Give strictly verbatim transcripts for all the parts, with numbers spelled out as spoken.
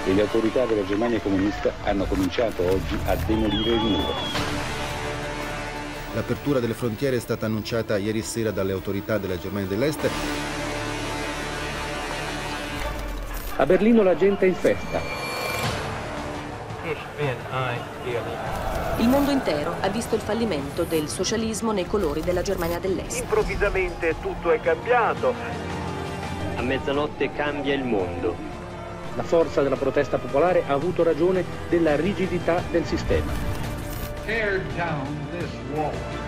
e le autorità della Germania comunista hanno cominciato oggi a demolire il muro. L'apertura delle frontiere è stata annunciata ieri sera dalle autorità della Germania dell'Est. A Berlino la gente è in festa. Il mondo intero ha visto il fallimento del socialismo nei colori della Germania dell'Est. Improvvisamente tutto è cambiato. A mezzanotte cambia il mondo. La forza della protesta popolare ha avuto ragione della rigidità del sistema. Tear down this wall.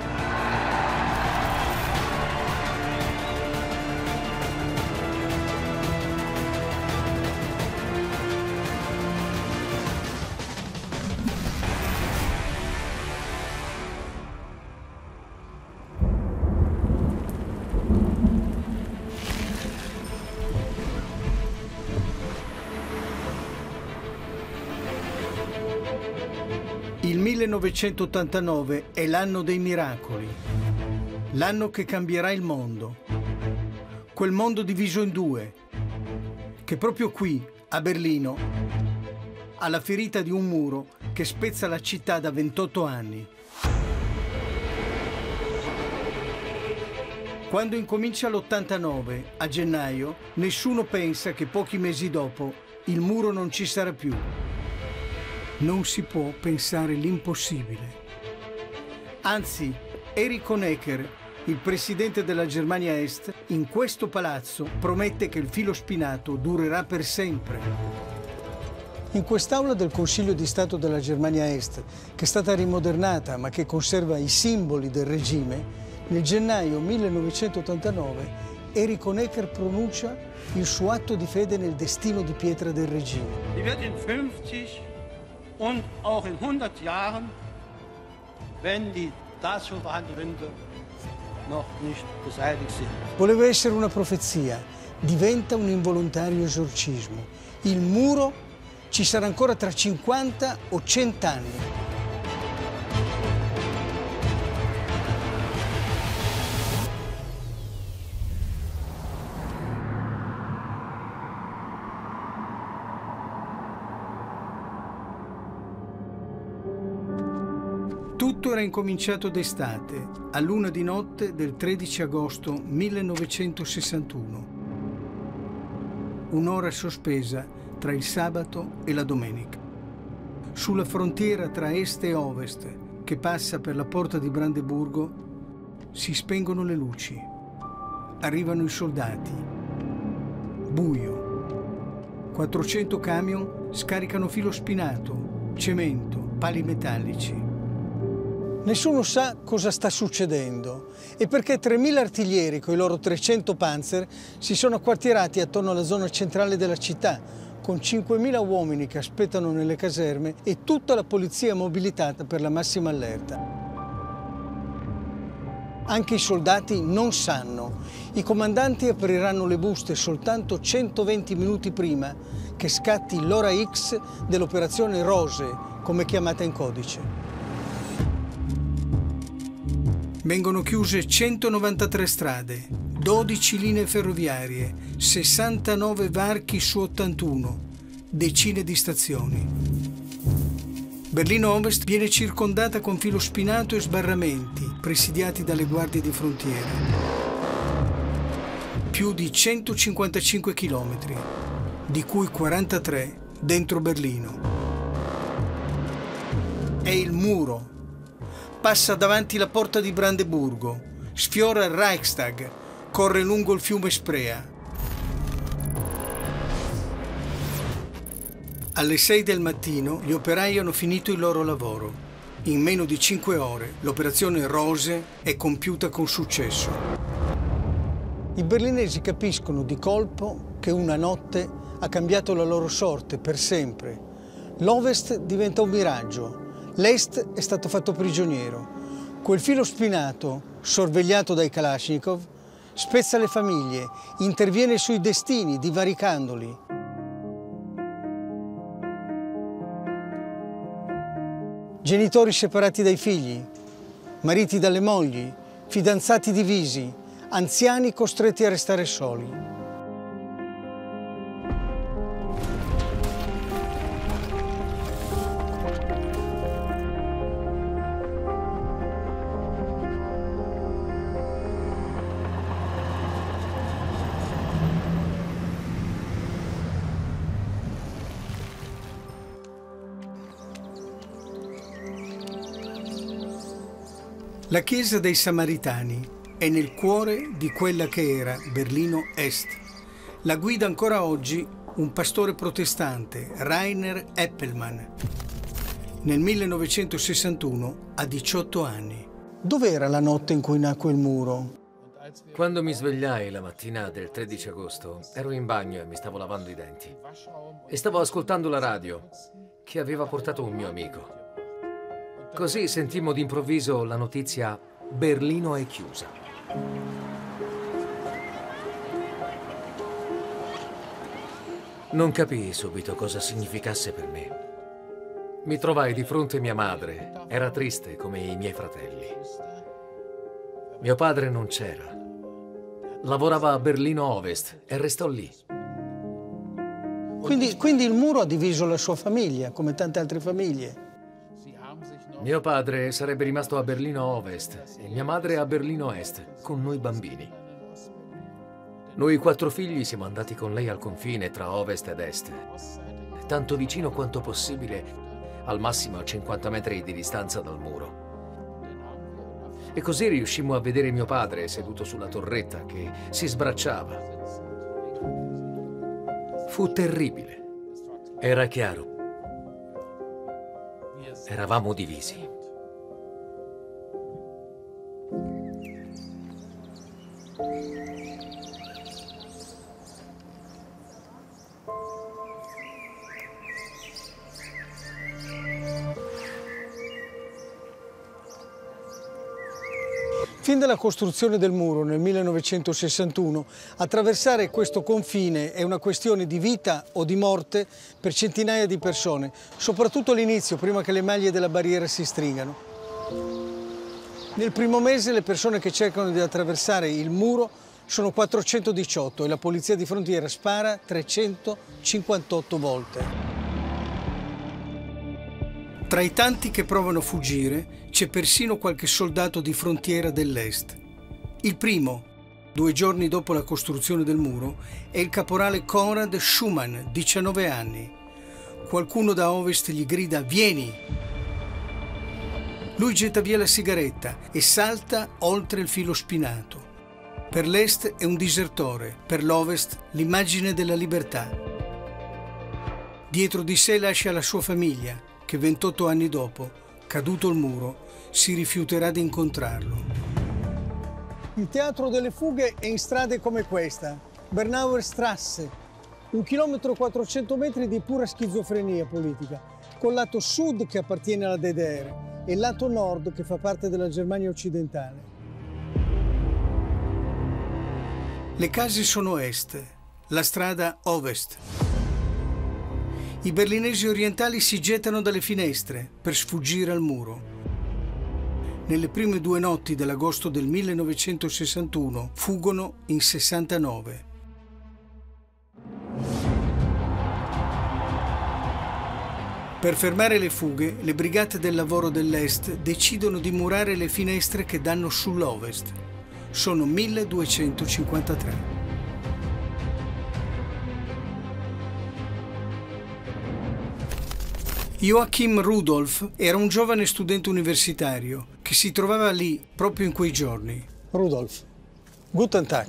Il millenovecentottantanove è l'anno dei miracoli, l'anno che cambierà il mondo, quel mondo diviso in due, che proprio qui, a Berlino, ha la ferita di un muro che spezza la città da ventotto anni. Quando incomincia l'ottantanove, a gennaio, nessuno pensa che pochi mesi dopo il muro non ci sarà più. Non si può pensare l'impossibile. Anzi, Erich Honecker, il presidente della Germania Est, in questo palazzo promette che il filo spinato durerà per sempre. In quest'aula del Consiglio di Stato della Germania Est, che è stata rimodernata ma che conserva i simboli del regime, nel gennaio millenovecentottantanove Erich Honecker pronuncia il suo atto di fede nel destino di pietra del regime. Und auch in hundert Jahren, wenn die Staatsverwaltungswände noch nicht beseitigt sind. Voleva essere una profezia, diventa un involontario esorcismo. Il muro ci sarà ancora tra cinquanta o cento anni. Tutto era incominciato d'estate, a luna di notte del tredici agosto millenovecentosessantuno. Un'ora sospesa tra il sabato e la domenica. Sulla frontiera tra est e ovest, che passa per la porta di Brandeburgo, si spengono le luci. Arrivano i soldati. Buio. quattrocento camion scaricano filo spinato, cemento, pali metallici. Nessuno sa cosa sta succedendo e perché tremila artiglieri con i loro trecento Panzer si sono acquartierati attorno alla zona centrale della città, con cinquemila uomini che aspettano nelle caserme e tutta la polizia mobilitata per la massima allerta. Anche i soldati non sanno. I comandanti apriranno le buste soltanto centoventi minuti prima che scatti l'ora X dell'operazione Rose, come chiamata in codice. Vengono chiuse centonovantatré strade, dodici linee ferroviarie, sessantanove varchi su ottantuno, decine di stazioni. Berlino Ovest viene circondata con filo spinato e sbarramenti, presidiati dalle guardie di frontiera. Più di centocinquantacinque chilometri, di cui quarantatré dentro Berlino. È il muro. Passa davanti la porta di Brandeburgo, sfiora il Reichstag, corre lungo il fiume Sprea. Alle sei del mattino gli operai hanno finito il loro lavoro. In meno di cinque ore l'operazione Rose è compiuta con successo. I berlinesi capiscono di colpo che una notte ha cambiato la loro sorte per sempre. L'Ovest diventa un miraggio. L'Est è stato fatto prigioniero. Quel filo spinato, sorvegliato dai Kalashnikov, spezza le famiglie, interviene sui destini, divaricandoli. Genitori separati dai figli, mariti dalle mogli, fidanzati divisi, anziani costretti a restare soli. La chiesa dei Samaritani è nel cuore di quella che era Berlino Est. La guida ancora oggi un pastore protestante, Rainer Eppelmann. Nel millenovecentosessantuno ha diciotto anni. Dov'era la notte in cui nacque il muro? Quando mi svegliai la mattina del tredici agosto, ero in bagno e mi stavo lavando i denti. E stavo ascoltando la radio, che aveva portato un mio amico. Così sentimmo d'improvviso la notizia: Berlino è chiusa. Non capii subito cosa significasse per me. Mi trovai di fronte a mia madre, era triste come i miei fratelli. Mio padre non c'era. Lavorava a Berlino Ovest e restò lì. Quindi, quindi il muro ha diviso la sua famiglia, come tante altre famiglie. Mio padre sarebbe rimasto a Berlino Ovest e mia madre a Berlino Est, con noi bambini. Noi quattro figli siamo andati con lei al confine tra Ovest ed Est, tanto vicino quanto possibile, al massimo a cinquanta metri di distanza dal muro. E così riuscimmo a vedere mio padre seduto sulla torretta che si sbracciava. Fu terribile. Era chiaro. Eravamo divisi. Fin dalla costruzione del muro nel millenovecentosessantuno, attraversare questo confine è una questione di vita o di morte per centinaia di persone, soprattutto all'inizio, prima che le maglie della barriera si stringano. Nel primo mese le persone che cercano di attraversare il muro sono quattrocentodiciotto e la polizia di frontiera spara trecentocinquantotto volte. Tra i tanti che provano a fuggire c'è persino qualche soldato di frontiera dell'Est. Il primo, due giorni dopo la costruzione del muro, è il caporale Konrad Schumann, diciannove anni. Qualcuno da Ovest gli grida «Vieni!». Lui getta via la sigaretta e salta oltre il filo spinato. Per l'Est è un disertore, per l'Ovest l'immagine della libertà. Dietro di sé lascia la sua famiglia, che ventotto anni dopo, caduto il muro, si rifiuterà di incontrarlo. Il teatro delle fughe è in strade come questa, Bernauer Strasse, un chilometro e quattrocento metri di pura schizofrenia politica, col lato sud che appartiene alla D D R e il lato nord che fa parte della Germania occidentale. Le case sono est, la strada ovest. I berlinesi orientali si gettano dalle finestre per sfuggire al muro. Nelle prime due notti dell'agosto del millenovecentosessantuno fuggono in sessantanove. Per fermare le fughe, le brigate del lavoro dell'Est decidono di murare le finestre che danno sull'Ovest. Sono milleduecentocinquantatré. Joachim Rudolf era un giovane studente universitario che si trovava lì proprio in quei giorni. Rudolf, guten Tag.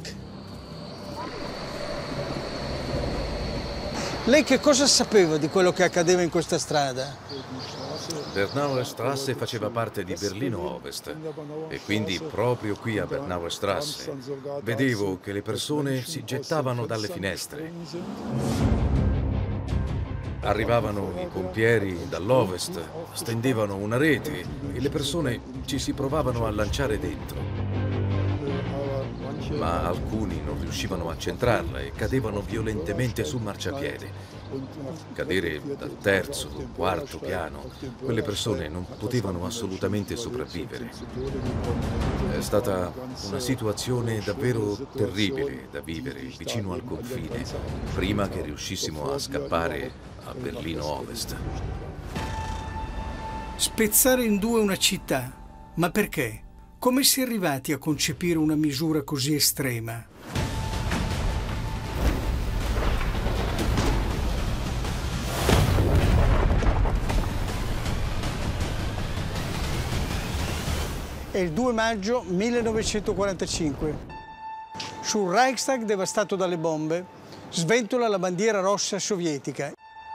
Lei che cosa sapeva di quello che accadeva in questa strada? Bernauer Strasse faceva parte di Berlino Ovest e quindi proprio qui a Bernauer Strasse vedevo che le persone si gettavano dalle finestre. Arrivavano i pompieri dall'Ovest, stendevano una rete e le persone ci si provavano a lanciare dentro. Ma alcuni non riuscivano a centrarla e cadevano violentemente sul marciapiede. Cadere dal terzo, quarto piano, quelle persone non potevano assolutamente sopravvivere. È stata una situazione davvero terribile da vivere vicino al confine, prima che riuscissimo a scappare a Berlino Ovest. Spezzare in due una città, ma perché? Come si è arrivati a concepire una misura così estrema? È il due maggio millenovecentoquarantacinque. Sul Reichstag, devastato dalle bombe, sventola la bandiera rossa sovietica.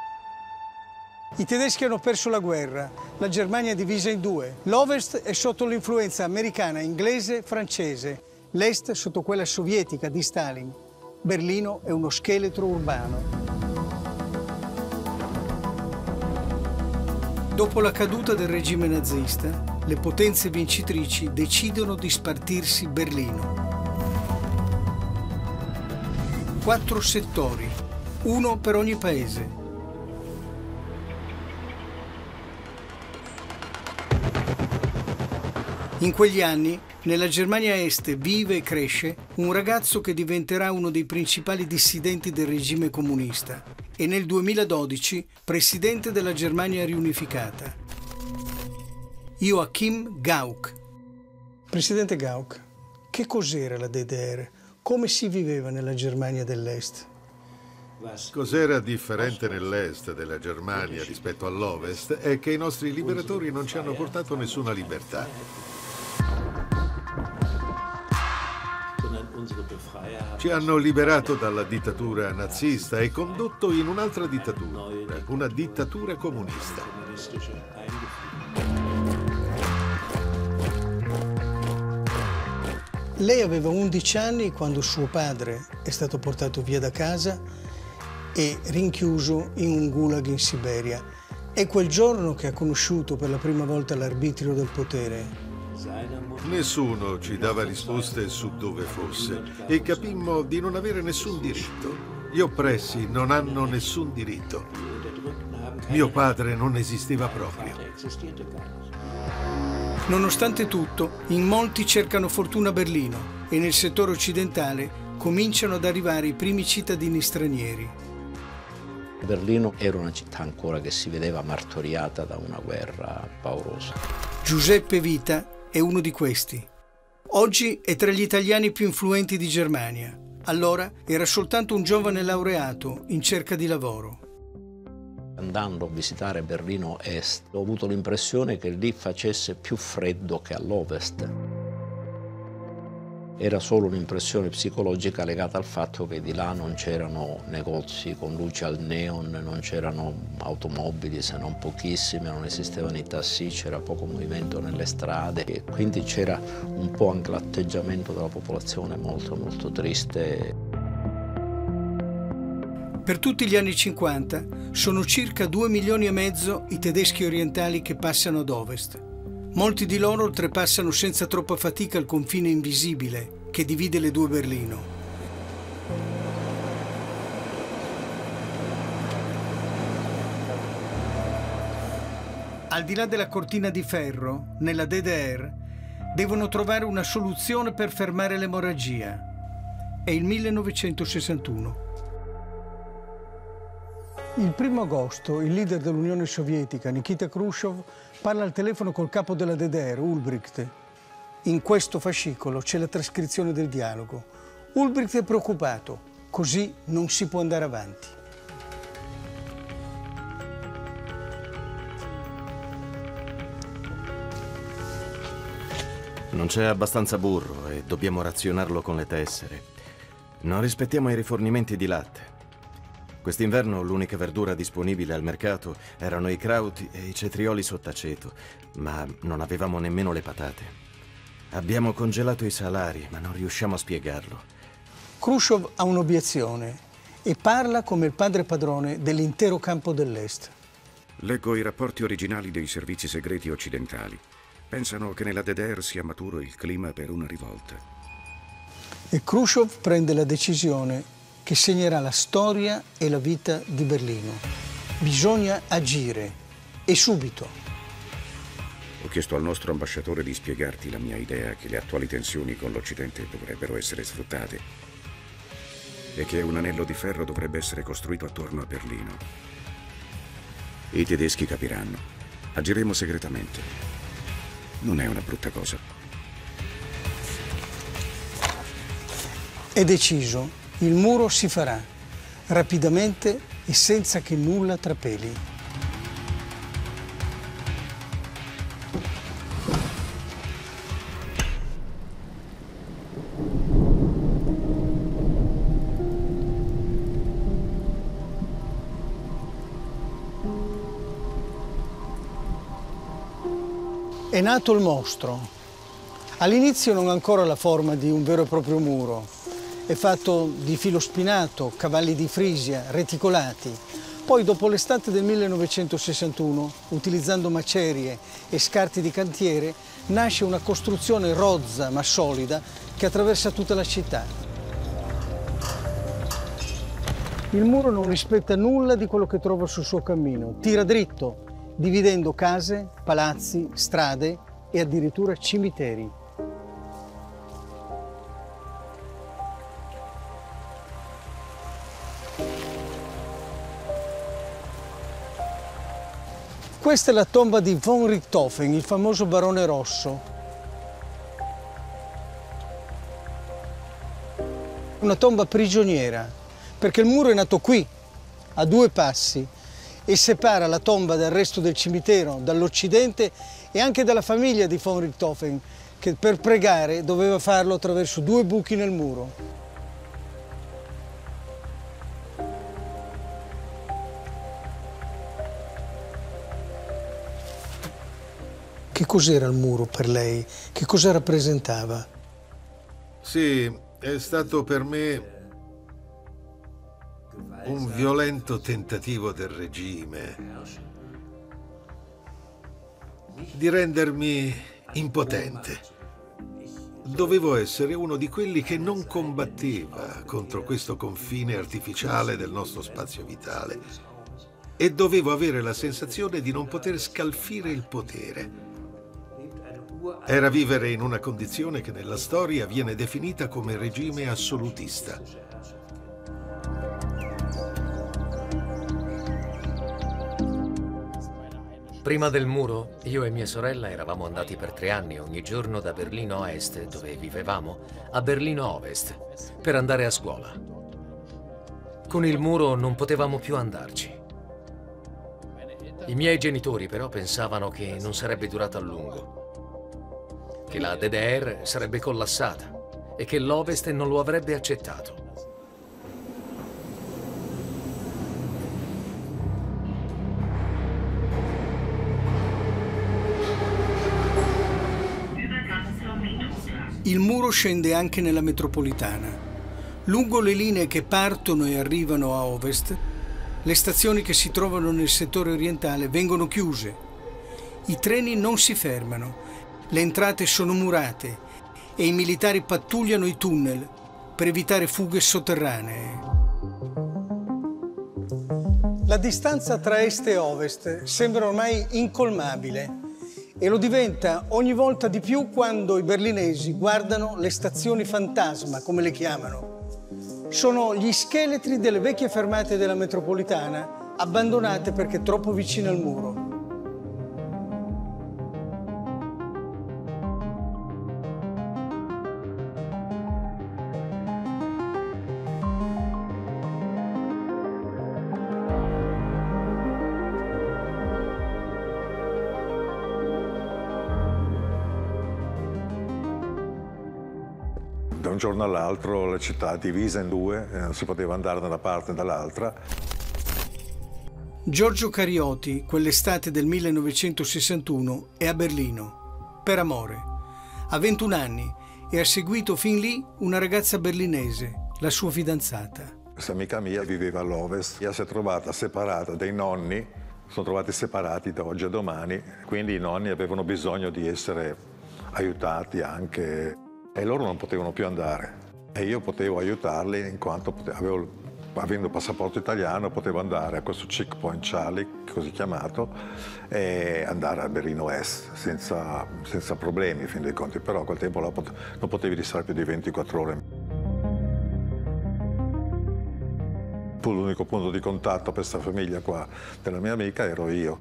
I tedeschi hanno perso la guerra, la Germania è divisa in due. L'Ovest è sotto l'influenza americana, inglese, francese. L'Est sotto quella sovietica di Stalin. Berlino è uno scheletro urbano. Dopo la caduta del regime nazista, le potenze vincitrici decidono di spartirsi Berlino. Quattro settori, uno per ogni paese. In quegli anni, nella Germania Est vive e cresce un ragazzo che diventerà uno dei principali dissidenti del regime comunista e nel duemiladodici presidente della Germania riunificata. Joachim Gauck. Presidente Gauck, che cos'era la D D R? Come si viveva nella Germania dell'Est? Cos'era differente nell'Est della Germania rispetto all'Ovest è che i nostri liberatori non ci hanno portato nessuna libertà. Ci hanno liberato dalla dittatura nazista e condotto in un'altra dittatura, una dittatura comunista. Lei aveva undici anni quando suo padre è stato portato via da casa e rinchiuso in un gulag in Siberia. È quel giorno che ha conosciuto per la prima volta l'arbitrio del potere. Nessuno ci dava risposte su dove fosse e capimmo di non avere nessun diritto. Gli oppressi non hanno nessun diritto. Mio padre non esisteva proprio. Nonostante tutto, in molti cercano fortuna a Berlino e nel settore occidentale cominciano ad arrivare i primi cittadini stranieri. Berlino era una città ancora che si vedeva martoriata da una guerra paurosa. Giuseppe Vita è uno di questi. Oggi è tra gli italiani più influenti di Germania. Allora era soltanto un giovane laureato in cerca di lavoro. Andando a visitare Berlino Est, ho avuto l'impressione che lì facesse più freddo che all'Ovest. Era solo un'impressione psicologica legata al fatto che di là non c'erano negozi con luci al neon, non c'erano automobili se non pochissime, non esistevano i tassi, c'era poco movimento nelle strade e quindi c'era un po' anche l'atteggiamento della popolazione molto molto triste. Per tutti gli anni cinquanta sono circa due milioni e mezzo i tedeschi orientali che passano ad ovest. Molti di loro oltrepassano senza troppa fatica il confine invisibile che divide le due Berlino. Al di là della cortina di ferro, nella D D R, devono trovare una soluzione per fermare l'emorragia. È il millenovecentosessantuno. Il primo agosto il leader dell'Unione Sovietica, Nikita Khrushchev, parla al telefono col capo della D D R, Ulbricht. In questo fascicolo c'è la trascrizione del dialogo. Ulbricht è preoccupato, così non si può andare avanti. Non c'è abbastanza burro e dobbiamo razionarlo con le tessere. Non rispettiamo i rifornimenti di latte. Quest'inverno l'unica verdura disponibile al mercato erano i krauti e i cetrioli sott'aceto, ma non avevamo nemmeno le patate. Abbiamo congelato i salari, ma non riusciamo a spiegarlo. Khrushchev ha un'obiezione e parla come il padre padrone dell'intero campo dell'Est. Leggo i rapporti originali dei servizi segreti occidentali. Pensano che nella D D R sia maturo il clima per una rivolta. E Khrushchev prende la decisione che segnerà la storia e la vita di Berlino. Bisogna agire, e subito. Ho chiesto al nostro ambasciatore di spiegarti la mia idea che le attuali tensioni con l'Occidente dovrebbero essere sfruttate e che un anello di ferro dovrebbe essere costruito attorno a Berlino. I tedeschi capiranno. Agiremo segretamente. Non è una brutta cosa. È deciso. Il muro si farà, rapidamente e senza che nulla trapeli. È nato il mostro. All'inizio non ha ancora la forma di un vero e proprio muro. È fatto di filo spinato, cavalli di Frisia, reticolati. Poi, dopo l'estate del millenovecentosessantuno, utilizzando macerie e scarti di cantiere, nasce una costruzione rozza ma solida che attraversa tutta la città. Il muro non rispetta nulla di quello che trova sul suo cammino. Tira dritto, dividendo case, palazzi, strade e addirittura cimiteri. Questa è la tomba di von Richthofen, il famoso barone rosso. Una tomba prigioniera, perché il muro è nato qui, a due passi, e separa la tomba dal resto del cimitero, dall'Occidente e anche dalla famiglia di von Richthofen, che per pregare doveva farlo attraverso due buchi nel muro. Che cos'era il muro per lei? Che cosa rappresentava? Sì, è stato per me un violento tentativo del regime di rendermi impotente. Dovevo essere uno di quelli che non combatteva contro questo confine artificiale del nostro spazio vitale e dovevo avere la sensazione di non poter scalfire il potere. Era vivere in una condizione che nella storia viene definita come regime assolutista. Prima del muro, io e mia sorella eravamo andati per tre anni ogni giorno da Berlino Est, dove vivevamo, a Berlino Ovest, per andare a scuola. Con il muro non potevamo più andarci. I miei genitori però pensavano che non sarebbe durato a lungo, che la D D R sarebbe collassata e che l'Ovest non lo avrebbe accettato. Il muro scende anche nella metropolitana. Lungo le linee che partono e arrivano a ovest, le stazioni che si trovano nel settore orientale vengono chiuse. I treni non si fermano. Le entrate sono murate e i militari pattugliano i tunnel per evitare fughe sotterranee. La distanza tra est e ovest sembra ormai incolmabile e lo diventa ogni volta di più quando i berlinesi guardano le stazioni fantasma, come le chiamano. Sono gli scheletri delle vecchie fermate della metropolitana abbandonate perché troppo vicine al muro. Da un giorno all'altro la città è divisa in due, eh, non si poteva andare da una parte e dall'altra. Giorgio Carioti, quell'estate del millenovecentosessantuno, è a Berlino, per amore. Ha ventuno anni e ha seguito fin lì una ragazza berlinese, la sua fidanzata. Questa amica mia viveva all'Ovest, si è trovata separata dai nonni, sono trovati separati da oggi a domani, quindi i nonni avevano bisogno di essere aiutati anche. E loro non potevano più andare e io potevo aiutarli in quanto avevo, avendo passaporto italiano, potevo andare a questo checkpoint Charlie, così chiamato, e andare a Berlino Est senza, senza problemi, in fin dei conti. Però a quel tempo non potevi restare più di ventiquattro ore. L'unico punto di contatto per questa famiglia qua della mia amica ero io.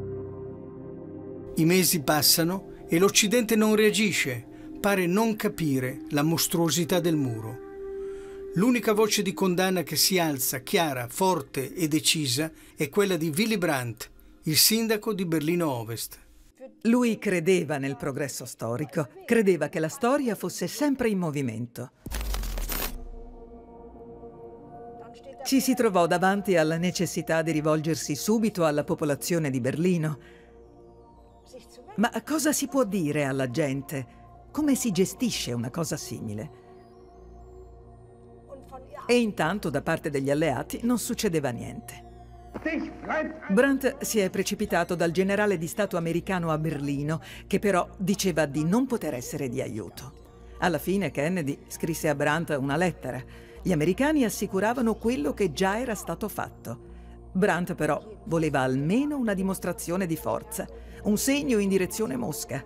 I mesi passano e l'Occidente non reagisce. Pare non capire la mostruosità del muro. L'unica voce di condanna che si alza, chiara, forte e decisa, è quella di Willy Brandt, il sindaco di Berlino Ovest. Lui credeva nel progresso storico, credeva che la storia fosse sempre in movimento. Ci si trovò davanti alla necessità di rivolgersi subito alla popolazione di Berlino Ma cosa si può dire alla gente? Come si gestisce una cosa simile? E intanto da parte degli alleati non succedeva niente. Brandt si è precipitato dal generale di Stato americano a Berlino, che però diceva di non poter essere di aiuto. Alla fine Kennedy scrisse a Brandt una lettera. Gli americani assicuravano quello che già era stato fatto. Brandt però voleva almeno una dimostrazione di forza, un segno in direzione Mosca,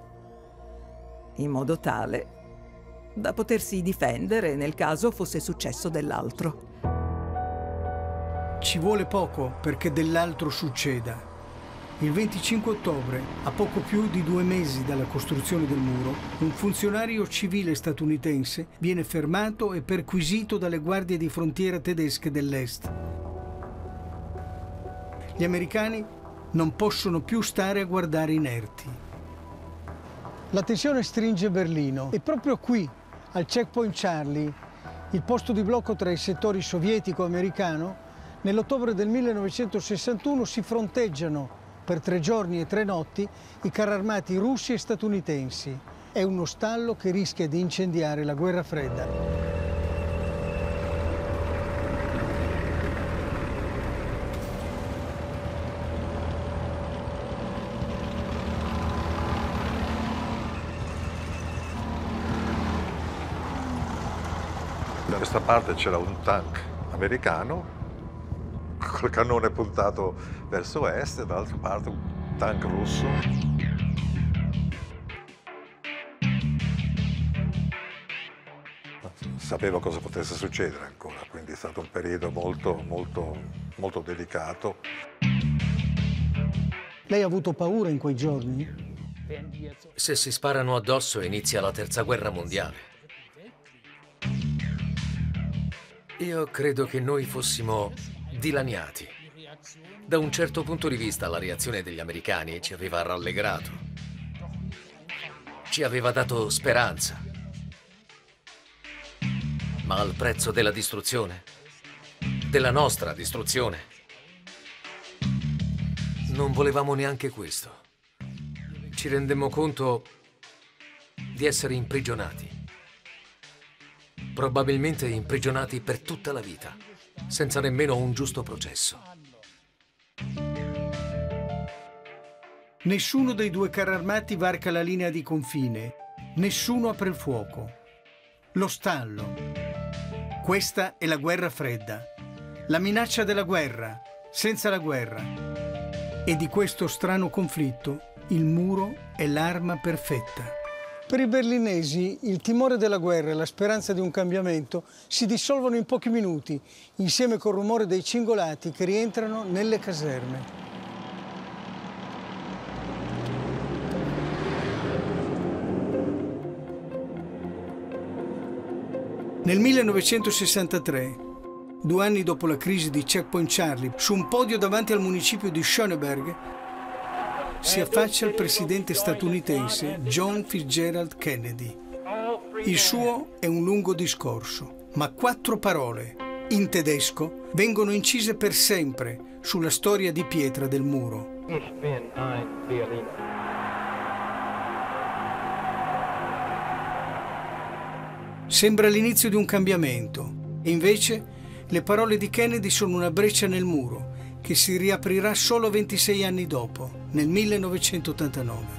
in modo tale da potersi difendere nel caso fosse successo dell'altro. Ci vuole poco perché dell'altro succeda. Il venticinque ottobre, a poco più di due mesi dalla costruzione del muro, un funzionario civile statunitense viene fermato e perquisito dalle guardie di frontiera tedesche dell'Est. Gli americani non possono più stare a guardare inerti. La tensione stringe Berlino e proprio qui, al checkpoint Charlie, il posto di blocco tra i settori sovietico e americano, nell'ottobre del millenovecentosessantuno si fronteggiano per tre giorni e tre notti i carri armati russi e statunitensi. È uno stallo che rischia di incendiare la guerra fredda. Da questa parte c'era un tank americano col cannone puntato verso est e dall'altra parte un tank russo. Sapevo cosa potesse succedere ancora, quindi è stato un periodo molto, molto, molto delicato. Lei ha avuto paura in quei giorni? Se si sparano addosso inizia la terza guerra mondiale. Io credo che noi fossimo dilaniati. Da un certo punto di vista la reazione degli americani ci aveva rallegrato. Ci aveva dato speranza. Ma al prezzo della distruzione, della nostra distruzione, non volevamo neanche questo. Ci rendemmo conto di essere imprigionati. Probabilmente imprigionati per tutta la vita, senza nemmeno un giusto processo. Nessuno dei due carri armati varca la linea di confine. Nessuno apre il fuoco. Lo stallo. Questa è la guerra fredda. La minaccia della guerra, senza la guerra. E di questo strano conflitto, il muro è l'arma perfetta. Per i berlinesi il timore della guerra e la speranza di un cambiamento si dissolvono in pochi minuti, insieme col rumore dei cingolati che rientrano nelle caserme. Nel millenovecentosessantatré, due anni dopo la crisi di Checkpoint Charlie, su un podio davanti al municipio di Schöneberg, si affaccia il presidente statunitense John Fitzgerald Kennedy. Il suo è un lungo discorso, ma quattro parole, in tedesco, vengono incise per sempre sulla storia di pietra del muro. Ich bin ein Berliner. Sembra l'inizio di un cambiamento, e invece le parole di Kennedy sono una breccia nel muro, che si riaprirà solo ventisei anni dopo, nel millenovecentottantanove.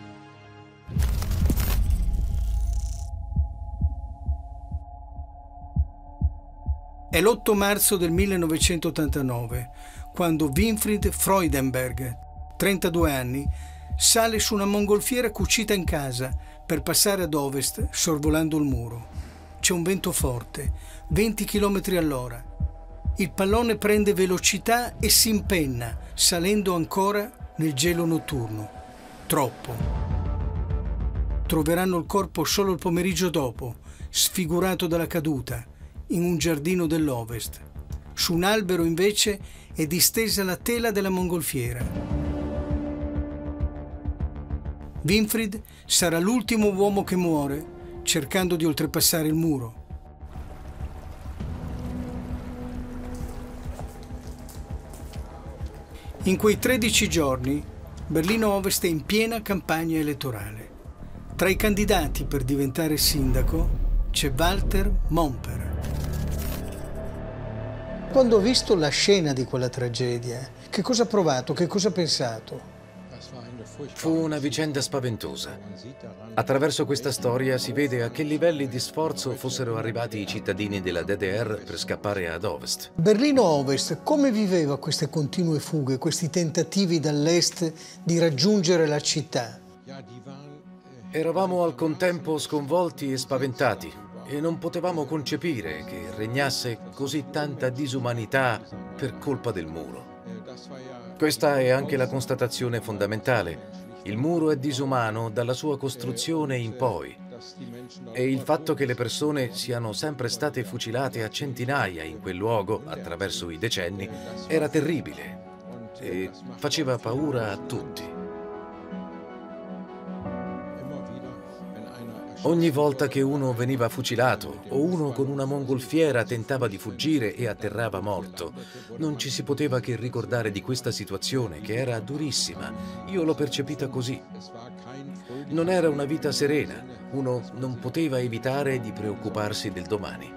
È l'otto marzo del millenovecentottantanove, quando Winfried Freudenberg, trentadue anni, sale su una mongolfiera cucita in casa per passare ad ovest sorvolando il muro. C'è un vento forte, venti chilometri all'ora. Il pallone prende velocità e si impenna, salendo ancora nel gelo notturno. Troppo. Troveranno il corpo solo il pomeriggio dopo, sfigurato dalla caduta, in un giardino dell'Ovest. Su un albero, invece, è distesa la tela della mongolfiera. Winfried sarà l'ultimo uomo che muore cercando di oltrepassare il muro. In quei tredici giorni, Berlino Ovest è in piena campagna elettorale. Tra i candidati per diventare sindaco c'è Walter Momper. Quando ho visto la scena di quella tragedia, che cosa ha provato, che cosa ha pensato? Fu una vicenda spaventosa. Attraverso questa storia si vede a che livelli di sforzo fossero arrivati i cittadini della D D R per scappare ad ovest. Berlino Ovest come viveva queste continue fughe, questi tentativi dall'est di raggiungere la città? Eravamo al contempo sconvolti e spaventati e non potevamo concepire che regnasse così tanta disumanità per colpa del muro. Questa è anche la constatazione fondamentale. Il muro è disumano dalla sua costruzione in poi. E il fatto che le persone siano sempre state fucilate a centinaia in quel luogo attraverso i decenni era terribile e faceva paura a tutti. Ogni volta che uno veniva fucilato o uno con una mongolfiera tentava di fuggire e atterrava morto, non ci si poteva che ricordare di questa situazione che era durissima. Io l'ho percepita così. Non era una vita serena, uno non poteva evitare di preoccuparsi del domani.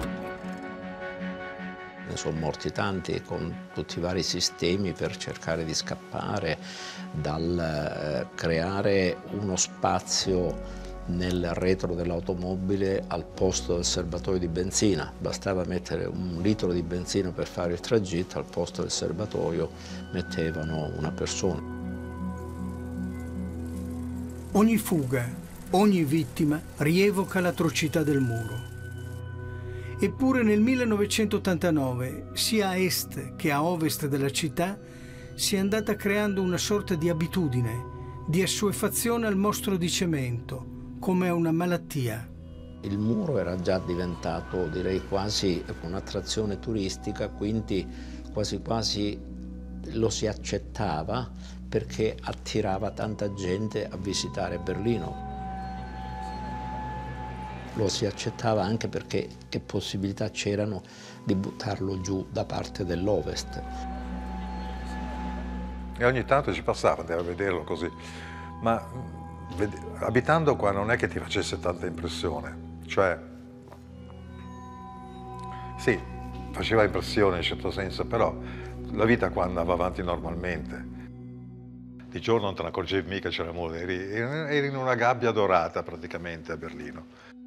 Ne sono morti tanti con tutti i vari sistemi per cercare di scappare dal eh, creare uno spazio nel retro dell'automobile al posto del serbatoio di benzina. Bastava mettere un litro di benzina per fare il tragitto, al posto del serbatoio mettevano una persona. Ogni fuga, ogni vittima rievoca l'atrocità del muro. Eppure nel millenovecentottantanove, sia a est che a ovest della città, si è andata creando una sorta di abitudine, di assuefazione al mostro di cemento, come a una malattia. Il muro era già diventato, direi, quasi un'attrazione turistica, quindi quasi quasi lo si accettava perché attirava tanta gente a visitare Berlino. Lo si accettava anche perché che possibilità c'erano di buttarlo giù da parte dell'Ovest. E ogni tanto ci passava, andava a vederlo così, ma abitando qua non è che ti facesse tanta impressione, cioè sì, faceva impressione in certo senso, però la vita qua andava avanti normalmente. Di giorno non te ne accorgevi mica, c'era molto, eri, eri in una gabbia dorata praticamente a Berlino.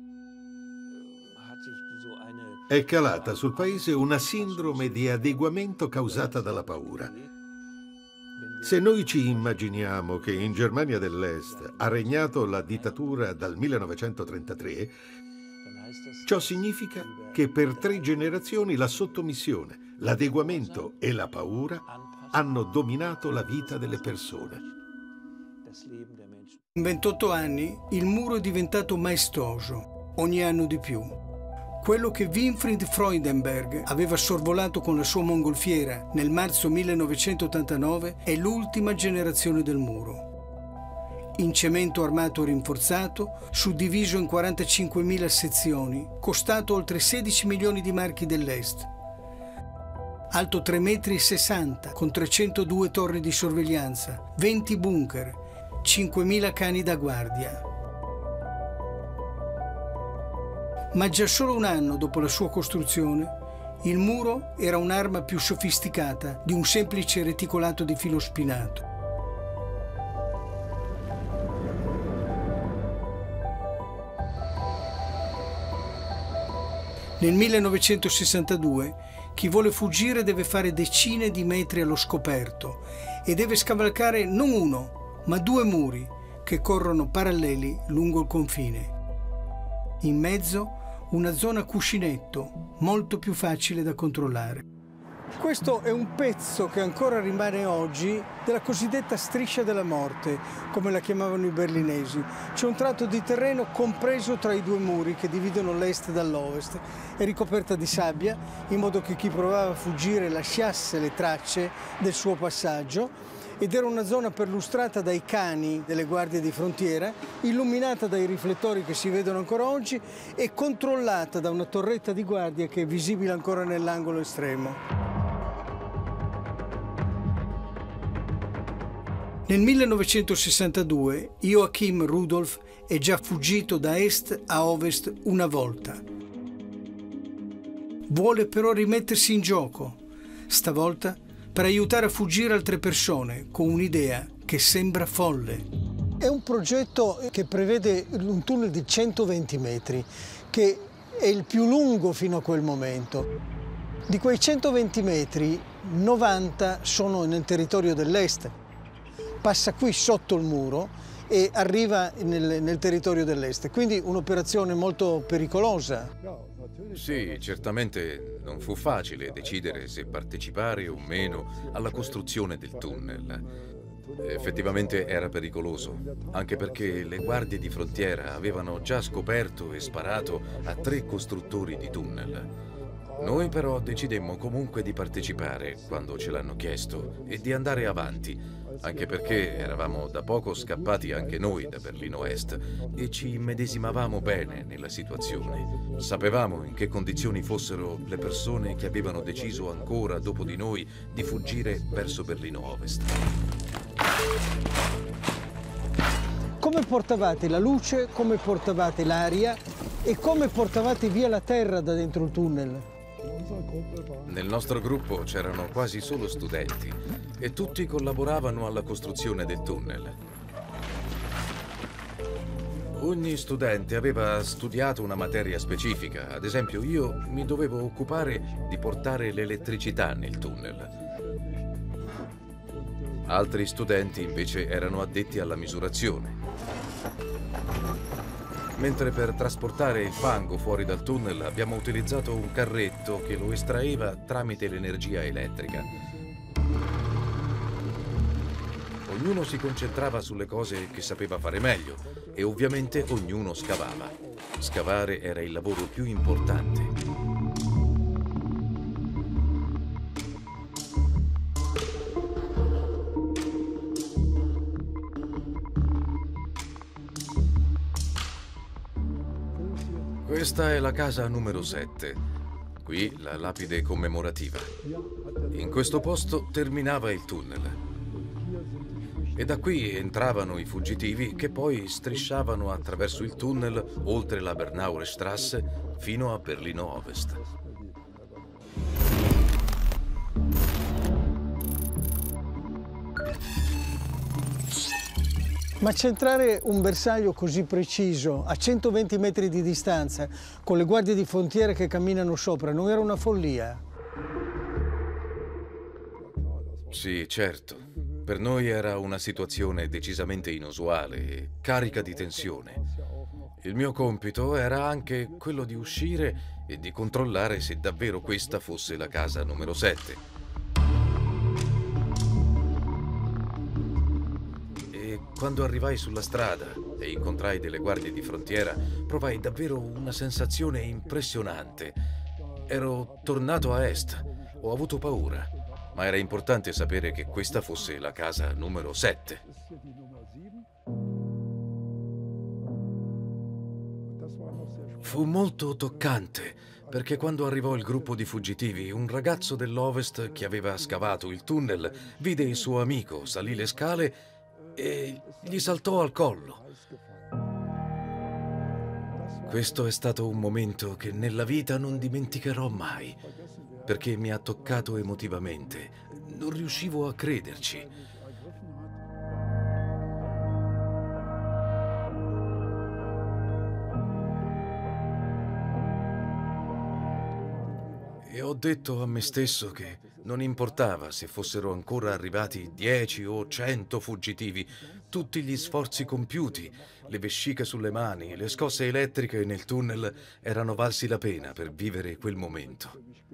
È calata sul paese una sindrome di adeguamento causata dalla paura. Se noi ci immaginiamo che in Germania dell'Est ha regnato la dittatura dal millenovecentotrentatré, ciò significa che per tre generazioni la sottomissione, l'adeguamento e la paura hanno dominato la vita delle persone. In ventotto anni il muro è diventato maestoso, ogni anno di più. Quello che Winfried Freudenberg aveva sorvolato con la sua mongolfiera nel marzo millenovecentottantanove è l'ultima generazione del muro. In cemento armato rinforzato, suddiviso in quarantacinquemila sezioni, costato oltre sedici milioni di marchi dell'Est. Alto tre metri e sessanta, con trecentodue torri di sorveglianza, venti bunker, cinquemila cani da guardia. Ma già solo un anno dopo la sua costruzione, il muro era un'arma più sofisticata di un semplice reticolato di filo spinato. Nel millenovecentosessantadue, chi vuole fuggire deve fare decine di metri allo scoperto e deve scavalcare non uno, ma due muri che corrono paralleli lungo il confine. In mezzo una zona cuscinetto, molto più facile da controllare. Questo è un pezzo che ancora rimane oggi della cosiddetta striscia della morte, come la chiamavano i berlinesi. C'è un tratto di terreno compreso tra i due muri che dividono l'est dall'ovest. È ricoperta di sabbia, in modo che chi provava a fuggire lasciasse le tracce del suo passaggio, ed era una zona perlustrata dai cani delle guardie di frontiera, illuminata dai riflettori che si vedono ancora oggi e controllata da una torretta di guardia che è visibile ancora nell'angolo estremo. Nel millenovecentosessantadue Joachim Rudolph è già fuggito da est a ovest una volta. Vuole però rimettersi in gioco, stavolta per aiutare a fuggire altre persone con un'idea che sembra folle. È un progetto che prevede un tunnel di centoventi metri, che è il più lungo fino a quel momento. Di quei centoventi metri, novanta sono nel territorio dell'est. Passa qui sotto il muro e arriva nel, nel territorio dell'est. Quindi un'operazione molto pericolosa. Sì, certamente non fu facile decidere se partecipare o meno alla costruzione del tunnel. Effettivamente era pericoloso, anche perché le guardie di frontiera avevano già scoperto e sparato a tre costruttori di tunnel. Noi però decidemmo comunque di partecipare quando ce l'hanno chiesto e di andare avanti, anche perché eravamo da poco scappati anche noi da Berlino Est e ci immedesimavamo bene nella situazione. Sapevamo in che condizioni fossero le persone che avevano deciso ancora dopo di noi di fuggire verso Berlino Ovest. Come portavate la luce, come portavate l'aria e come portavate via la terra da dentro il tunnel? Nel nostro gruppo c'erano quasi solo studenti e tutti collaboravano alla costruzione del tunnel. Ogni studente aveva studiato una materia specifica. Ad esempio, io mi dovevo occupare di portare l'elettricità nel tunnel. Altri studenti invece erano addetti alla misurazione. Mentre per trasportare il fango fuori dal tunnel abbiamo utilizzato un carretto che lo estraeva tramite l'energia elettrica. Ognuno si concentrava sulle cose che sapeva fare meglio e ovviamente ognuno scavava. Scavare era il lavoro più importante. Questa è la casa numero sette. Qui la lapide commemorativa. In questo posto terminava il tunnel. E da qui entravano i fuggitivi che poi strisciavano attraverso il tunnel oltre la Bernauer Strasse fino a Berlino Ovest. Ma centrare un bersaglio così preciso, a centoventi metri di distanza, con le guardie di frontiera che camminano sopra, non era una follia? Sì, certo. Per noi era una situazione decisamente inusuale e carica di tensione. Il mio compito era anche quello di uscire e di controllare se davvero questa fosse la casa numero sette. Quando arrivai sulla strada e incontrai delle guardie di frontiera, provai davvero una sensazione impressionante. Ero tornato a est, ho avuto paura, ma era importante sapere che questa fosse la casa numero sette. Fu molto toccante, perché quando arrivò il gruppo di fuggitivi, un ragazzo dell'Ovest che aveva scavato il tunnel vide il suo amico, salì le scale e gli saltò al collo. Questo è stato un momento che nella vita non dimenticherò mai, perché mi ha toccato emotivamente. Non riuscivo a crederci. E ho detto a me stesso che non importava se fossero ancora arrivati dieci o cento fuggitivi, tutti gli sforzi compiuti, le vesciche sulle mani, le scosse elettriche nel tunnel erano valsi la pena per vivere quel momento.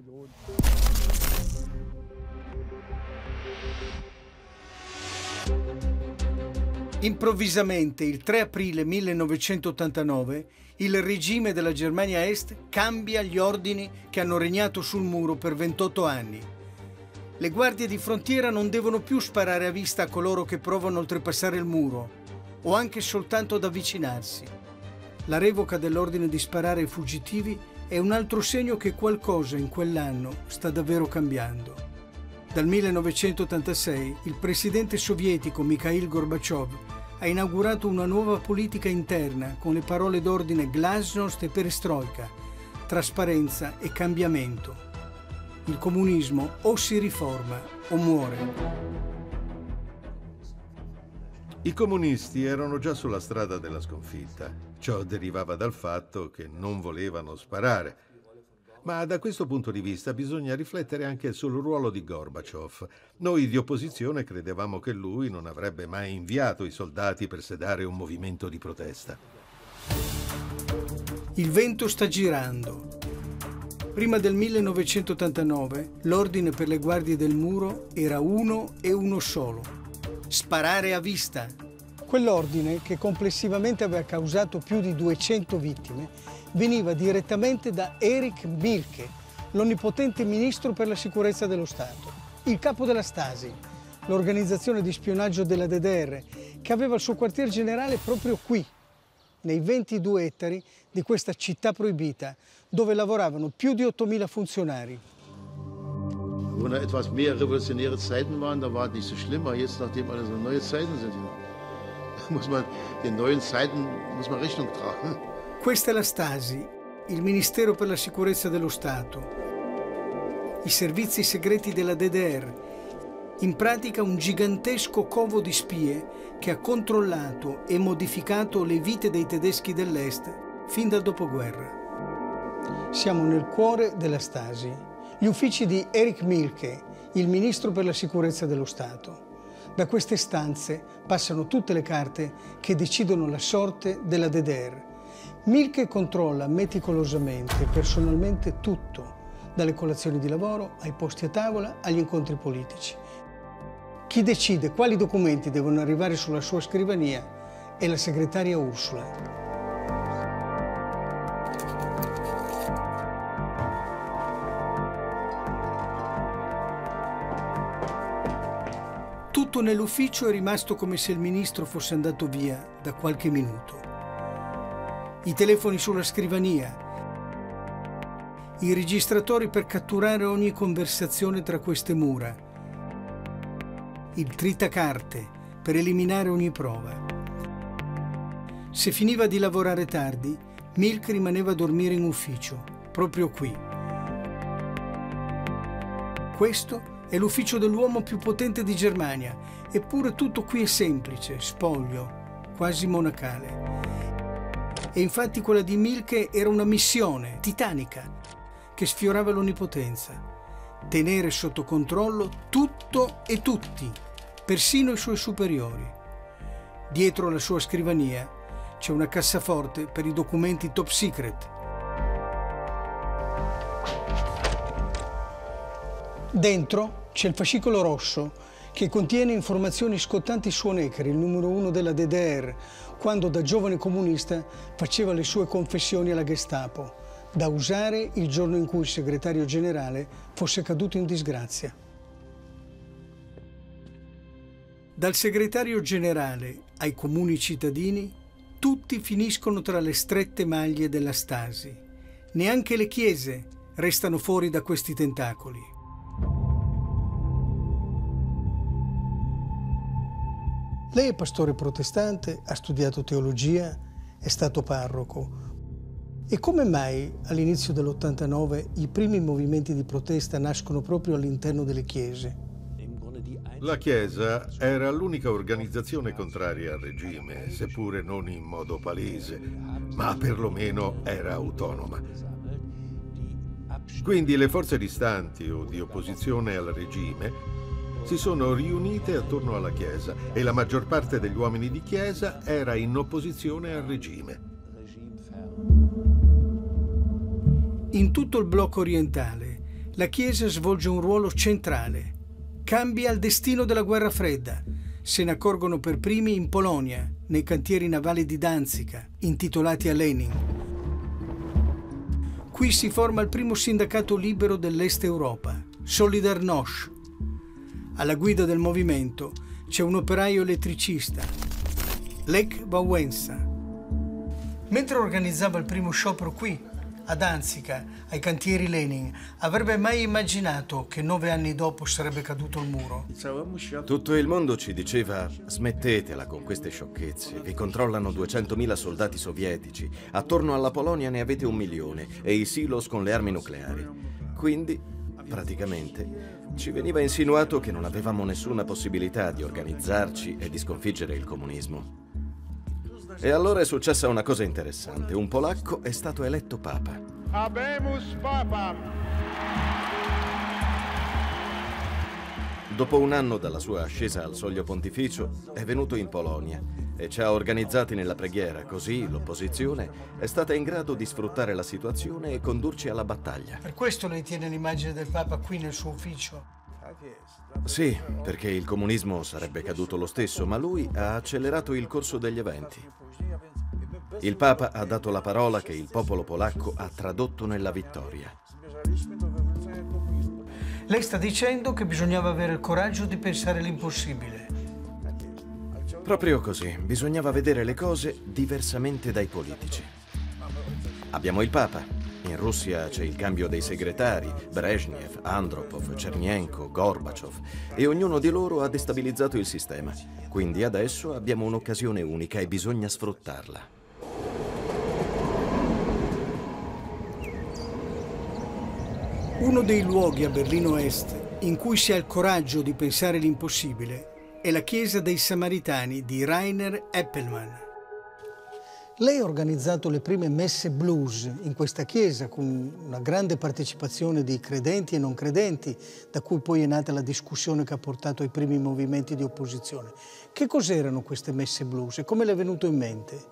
Improvvisamente, il tre aprile millenovecentottantanove, il regime della Germania Est cambia gli ordini che hanno regnato sul muro per ventotto anni. Le guardie di frontiera non devono più sparare a vista a coloro che provano a oltrepassare il muro, o anche soltanto ad avvicinarsi. La revoca dell'ordine di sparare ai fuggitivi è un altro segno che qualcosa in quell'anno sta davvero cambiando. Dal millenovecentottantasei il presidente sovietico Mikhail Gorbaciov ha inaugurato una nuova politica interna con le parole d'ordine glasnost e perestroika, trasparenza e cambiamento. Il comunismo o si riforma o muore. I comunisti erano già sulla strada della sconfitta. Ciò derivava dal fatto che non volevano sparare. Ma da questo punto di vista bisogna riflettere anche sul ruolo di Gorbaciov. Noi di opposizione credevamo che lui non avrebbe mai inviato i soldati per sedare un movimento di protesta. Il vento sta girando. Prima del millenovecentottantanove l'ordine per le guardie del muro era uno e uno solo: sparare a vista. Quell'ordine, che complessivamente aveva causato più di duecento vittime, veniva direttamente da Erich Mielke, l'onnipotente ministro per la sicurezza dello Stato, il capo della Stasi, l'organizzazione di spionaggio della D D R, che aveva il suo quartier generale proprio qui, nei ventidue ettari di questa città proibita, dove lavoravano più di ottomila funzionari. Wo noch etwas mehr revolutionäre Zeiten waren, da war es nicht so schlimm, aber jetzt, nachdem alles so neue Zeiten sind, muss man den neuen Zeiten muss man Rechnung tragen. Questa è la Stasi, il Ministero per la Sicurezza dello Stato, i servizi segreti della D D R, in pratica un gigantesco covo di spie che ha controllato e modificato le vite dei tedeschi dell'Est fin dal dopoguerra. Siamo nel cuore della Stasi, gli uffici di Erich Mielke, il Ministro per la Sicurezza dello Stato. Da queste stanze passano tutte le carte che decidono la sorte della D D R. Mielke controlla meticolosamente, personalmente tutto, dalle colazioni di lavoro ai posti a tavola agli incontri politici. Chi decide quali documenti devono arrivare sulla sua scrivania è la segretaria Ursula. Tutto nell'ufficio è rimasto come se il ministro fosse andato via da qualche minuto. I telefoni sulla scrivania, i registratori per catturare ogni conversazione tra queste mura, il tritacarte per eliminare ogni prova. Se finiva di lavorare tardi, Mielke rimaneva a dormire in ufficio, proprio qui. Questo è l'ufficio dell'uomo più potente di Germania, eppure tutto qui è semplice, spoglio, quasi monacale. E infatti quella di Mielke era una missione titanica che sfiorava l'onnipotenza: tenere sotto controllo tutto e tutti, persino i suoi superiori. Dietro la sua scrivania c'è una cassaforte per i documenti top secret. Dentro c'è il fascicolo rosso che contiene informazioni scottanti su Honecker, il numero uno della D D R, quando da giovane comunista faceva le sue confessioni alla Gestapo, da usare il giorno in cui il segretario generale fosse caduto in disgrazia. Dal segretario generale ai comuni cittadini, tutti finiscono tra le strette maglie della Stasi. Neanche le chiese restano fuori da questi tentacoli. Lei è pastore protestante, ha studiato teologia, è stato parroco. E come mai all'inizio dell'ottantanove i primi movimenti di protesta nascono proprio all'interno delle chiese? La Chiesa era l'unica organizzazione contraria al regime, seppure non in modo palese, ma perlomeno era autonoma. Quindi le forze distanti o di opposizione al regime si sono riunite attorno alla Chiesa e la maggior parte degli uomini di Chiesa era in opposizione al regime. In tutto il blocco orientale, la Chiesa svolge un ruolo centrale. Cambia il destino della guerra fredda. Se ne accorgono per primi in Polonia, nei cantieri navali di Danzica, intitolati a Lenin. Qui si forma il primo sindacato libero dell'Est Europa, Solidarność. Alla guida del movimento c'è un operaio elettricista, Lech Wałęsa. Mentre organizzava il primo sciopero qui, a Danzica, ai cantieri Lenin, avrebbe mai immaginato che nove anni dopo sarebbe caduto il muro? Tutto il mondo ci diceva: smettetela con queste sciocchezze, vi controllano duecentomila soldati sovietici, attorno alla Polonia ne avete un milione e i silos con le armi nucleari. Quindi, praticamente, ci veniva insinuato che non avevamo nessuna possibilità di organizzarci e di sconfiggere il comunismo. E allora è successa una cosa interessante. Un polacco è stato eletto papa. Habemus Papa! Dopo un anno dalla sua ascesa al soglio pontificio, è venuto in Polonia e ci ha organizzati nella preghiera. Così l'opposizione è stata in grado di sfruttare la situazione e condurci alla battaglia. Per questo lei tiene l'immagine del Papa qui nel suo ufficio? Sì, perché il comunismo sarebbe caduto lo stesso, ma lui ha accelerato il corso degli eventi. Il Papa ha dato la parola che il popolo polacco ha tradotto nella vittoria. Lei sta dicendo che bisognava avere il coraggio di pensare l'impossibile. Proprio così, bisognava vedere le cose diversamente dai politici. Abbiamo il Papa. In Russia c'è il cambio dei segretari, Brezhnev, Andropov, Chernenko, Gorbaciov, e ognuno di loro ha destabilizzato il sistema. Quindi adesso abbiamo un'occasione unica e bisogna sfruttarla. Uno dei luoghi a Berlino Est in cui si ha il coraggio di pensare l'impossibile è la chiesa dei Samaritani di Rainer Eppelmann. Lei ha organizzato le prime messe blues in questa chiesa con una grande partecipazione di credenti e non credenti, da cui poi è nata la discussione che ha portato ai primi movimenti di opposizione. Che cos'erano queste messe blues e come le è venuto in mente?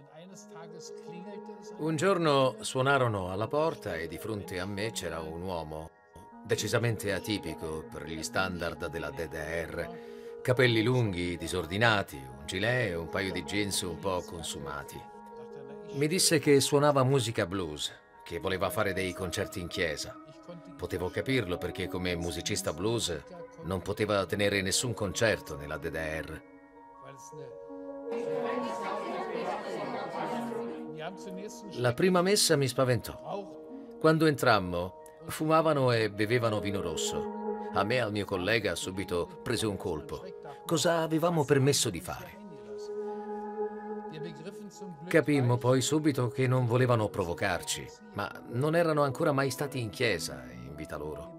Un giorno suonarono alla porta e di fronte a me c'era un uomo decisamente atipico per gli standard della D D R. Capelli lunghi, disordinati, un gilet e un paio di jeans un po' consumati. Mi disse che suonava musica blues, che voleva fare dei concerti in chiesa. Potevo capirlo perché come musicista blues non poteva tenere nessun concerto nella D D R. La prima messa mi spaventò. Quando entrammo, fumavano e bevevano vino rosso. A me e al mio collega subito prese un colpo. Cosa avevamo permesso di fare? Capimmo poi subito che non volevano provocarci, ma non erano ancora mai stati in chiesa in vita loro.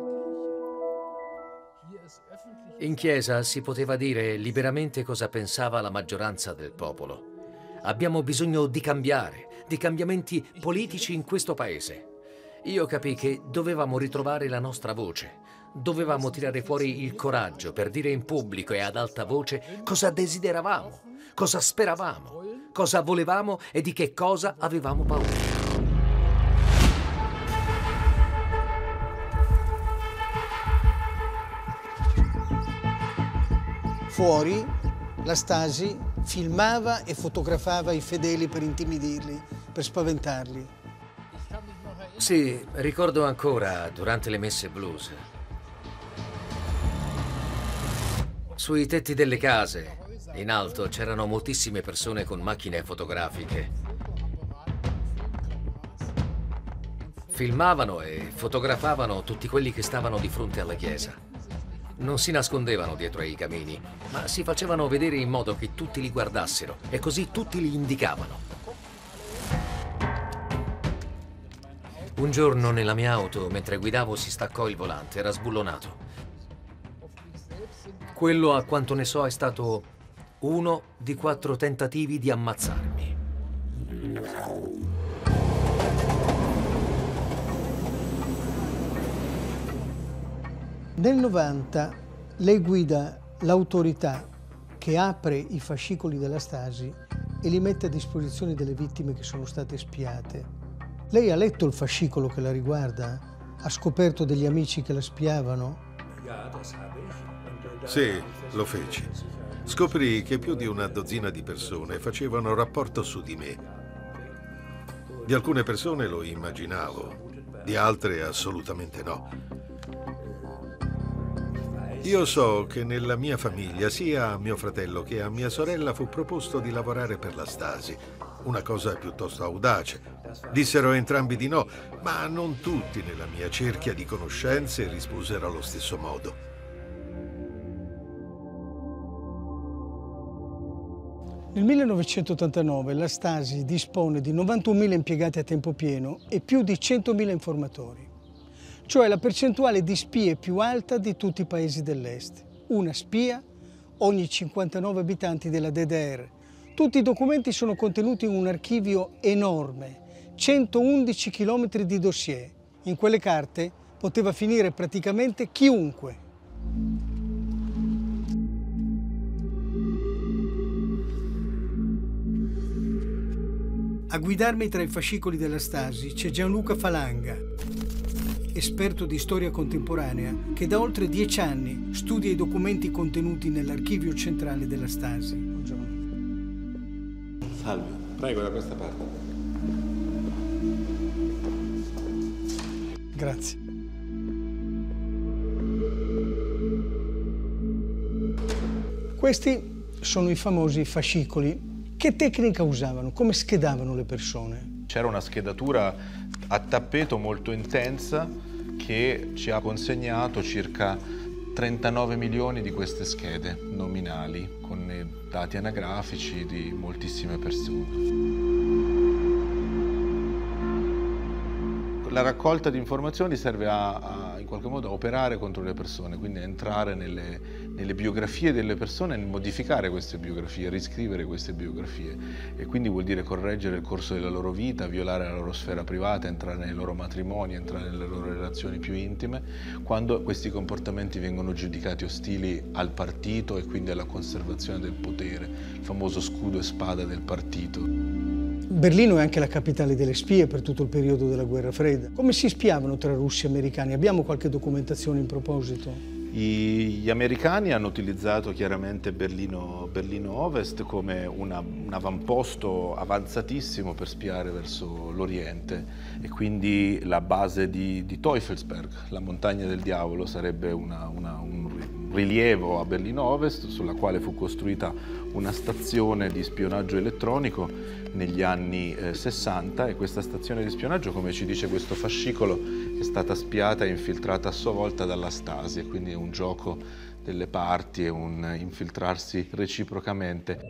In chiesa si poteva dire liberamente cosa pensava la maggioranza del popolo. Abbiamo bisogno di cambiare, di cambiamenti politici in questo paese. Io capii che dovevamo ritrovare la nostra voce. Dovevamo tirare fuori il coraggio per dire in pubblico e ad alta voce cosa desideravamo, cosa speravamo, cosa volevamo e di che cosa avevamo paura. Fuori, la Stasi filmava e fotografava i fedeli per intimidirli, per spaventarli. Sì, ricordo ancora durante le messe blues. Sui tetti delle case, in alto, c'erano moltissime persone con macchine fotografiche. Filmavano e fotografavano tutti quelli che stavano di fronte alla chiesa. Non si nascondevano dietro ai camini, ma si facevano vedere in modo che tutti li guardassero e così tutti li indicavano. Un giorno nella mia auto, mentre guidavo, si staccò il volante, era sbullonato. Quello, a quanto ne so, è stato uno di quattro tentativi di ammazzarmi. Nel novanta lei guida l'autorità che apre i fascicoli della Stasi e li mette a disposizione delle vittime che sono state spiate. Lei ha letto il fascicolo che la riguarda? Ha scoperto degli amici che la spiavano? Sì, lo feci. Scoprì che più di una dozzina di persone facevano rapporto su di me. Di alcune persone lo immaginavo, di altre assolutamente no. Io so che nella mia famiglia, sia a mio fratello che a mia sorella, fu proposto di lavorare per la Stasi. una cosa piuttosto audace. Dissero entrambi di no, ma non tutti nella mia cerchia di conoscenze risposero allo stesso modo. Nel millenovecentottantanove la Stasi dispone di novantunomila impiegati a tempo pieno e più di centomila informatori, cioè la percentuale di spie più alta di tutti i paesi dell'Est. Una spia ogni cinquantanove abitanti della D D R. Tutti i documenti sono contenuti in un archivio enorme, centoundici chilometri di dossier. In quelle carte poteva finire praticamente chiunque. A guidarmi tra i fascicoli della Stasi c'è Gianluca Falanga, esperto di storia contemporanea che da oltre dieci anni studia i documenti contenuti nell'archivio centrale della Stasi. Buongiorno. Salve, prego da questa parte. Grazie. Questi sono i famosi fascicoli. Che tecnica usavano? Come schedavano le persone? C'era una schedatura a tappeto molto intensa che ci ha consegnato circa trentanove milioni di queste schede nominali con dati anagrafici di moltissime persone. La raccolta di informazioni serve a, a in qualche modo a operare contro le persone, quindi a entrare nelle, nelle biografie delle persone e modificare queste biografie, riscrivere queste biografie, e quindi vuol dire correggere il corso della loro vita, violare la loro sfera privata, entrare nei loro matrimoni, entrare nelle loro relazioni più intime, quando questi comportamenti vengono giudicati ostili al partito e quindi alla conservazione del potere, il famoso scudo e spada del partito. Berlino è anche la capitale delle spie per tutto il periodo della guerra fredda. Come si spiavano tra russi e americani? Abbiamo qualche documentazione in proposito? Gli americani hanno utilizzato chiaramente Berlino, Berlino Ovest come una, un avamposto avanzatissimo per spiare verso l'Oriente, e quindi la base di, di Teufelsberg, la montagna del diavolo, sarebbe una, una, un rilievo a Berlino Ovest sulla quale fu costruita una stazione di spionaggio elettronico negli anni eh, sessanta, e questa stazione di spionaggio, come ci dice questo fascicolo, è stata spiata e infiltrata a sua volta dalla Stasi, e quindi è un gioco delle parti e un infiltrarsi reciprocamente.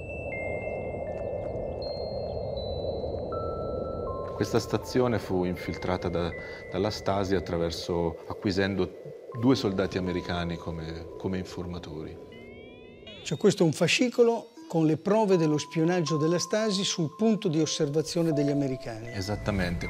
Questa stazione fu infiltrata da, dalla Stasi attraverso, acquisendo due soldati americani come, come informatori. Cioè, questo è un fascicolo con le prove dello spionaggio della Stasi sul punto di osservazione degli americani. Esattamente.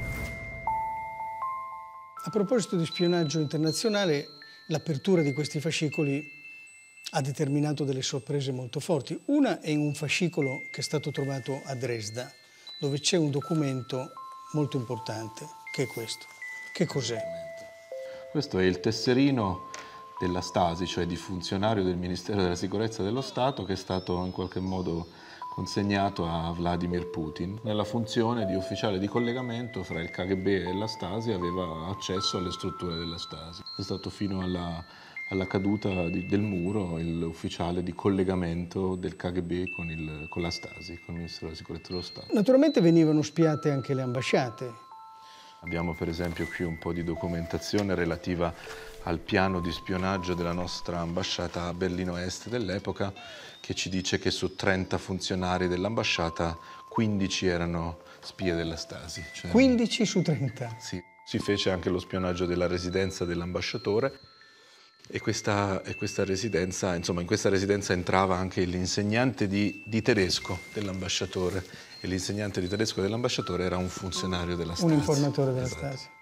A proposito di spionaggio internazionale, l'apertura di questi fascicoli ha determinato delle sorprese molto forti. Una è in un fascicolo che è stato trovato a Dresda, dove c'è un documento molto importante, che è questo. Che cos'è? Questo è il tesserino della Stasi, cioè di funzionario del Ministero della Sicurezza dello Stato, che è stato in qualche modo consegnato a Vladimir Putin. Nella funzione di ufficiale di collegamento fra il K G B e la Stasi aveva accesso alle strutture della Stasi. È stato fino alla, alla caduta di, del muro l'ufficiale di collegamento del K G B con, il, con la Stasi, con il Ministero della Sicurezza dello Stato. Naturalmente venivano spiate anche le ambasciate. Abbiamo per esempio qui un po' di documentazione relativa al piano di spionaggio della nostra ambasciata a Berlino Est dell'epoca, che ci dice che su trenta funzionari dell'ambasciata quindici erano spie della Stasi. Cioè, quindici su trenta? Sì. Si fece anche lo spionaggio della residenza dell'ambasciatore, e questa, e questa residenza, insomma, in questa residenza entrava anche l'insegnante di, di tedesco dell'ambasciatore, e l'insegnante di tedesco dell'ambasciatore era un funzionario della Stasi. Un informatore della esatto. Stasi.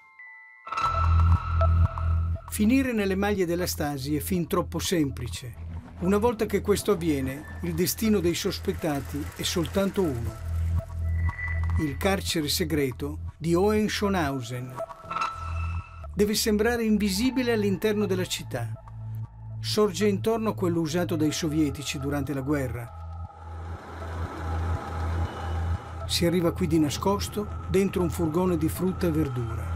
Finire nelle maglie della Stasi è fin troppo semplice. Una volta che questo avviene, il destino dei sospettati è soltanto uno: il carcere segreto di Hohenschönhausen. Deve sembrare invisibile all'interno della città. Sorge intorno a quello usato dai sovietici durante la guerra. Si arriva qui di nascosto, dentro un furgone di frutta e verdura.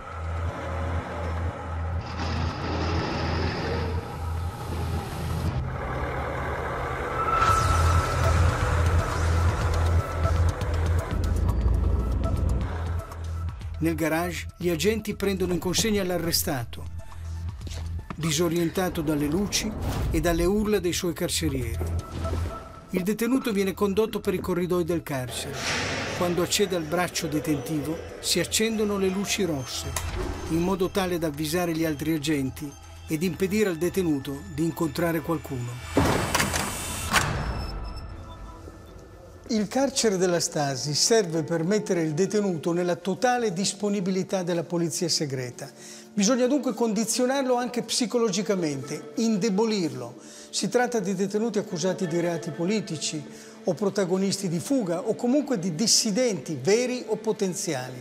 Nel garage gli agenti prendono in consegna l'arrestato, disorientato dalle luci e dalle urla dei suoi carcerieri. Il detenuto viene condotto per i corridoi del carcere. Quando accede al braccio detentivo si accendono le luci rosse, in modo tale da avvisare gli altri agenti ed impedire al detenuto di incontrare qualcuno. Il carcere della Stasi serve per mettere il detenuto nella totale disponibilità della polizia segreta. Bisogna dunque condizionarlo anche psicologicamente, indebolirlo. Si tratta di detenuti accusati di reati politici o protagonisti di fuga o comunque di dissidenti veri o potenziali.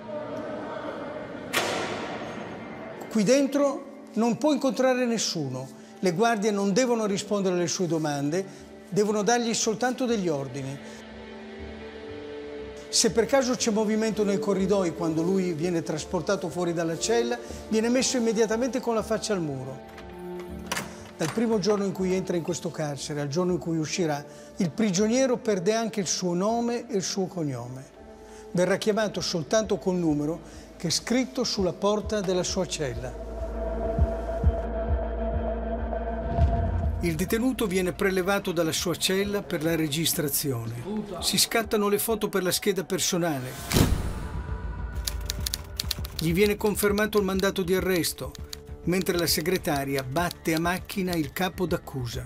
Qui dentro non può incontrare nessuno. Le guardie non devono rispondere alle sue domande, devono dargli soltanto degli ordini. Se per caso c'è movimento nei corridoi quando lui viene trasportato fuori dalla cella, viene messo immediatamente con la faccia al muro. Dal primo giorno in cui entra in questo carcere al giorno in cui uscirà, il prigioniero perde anche il suo nome e il suo cognome. Verrà chiamato soltanto col numero che è scritto sulla porta della sua cella. Il detenuto viene prelevato dalla sua cella per la registrazione. Si scattano le foto per la scheda personale. Gli viene confermato il mandato di arresto, mentre la segretaria batte a macchina il capo d'accusa.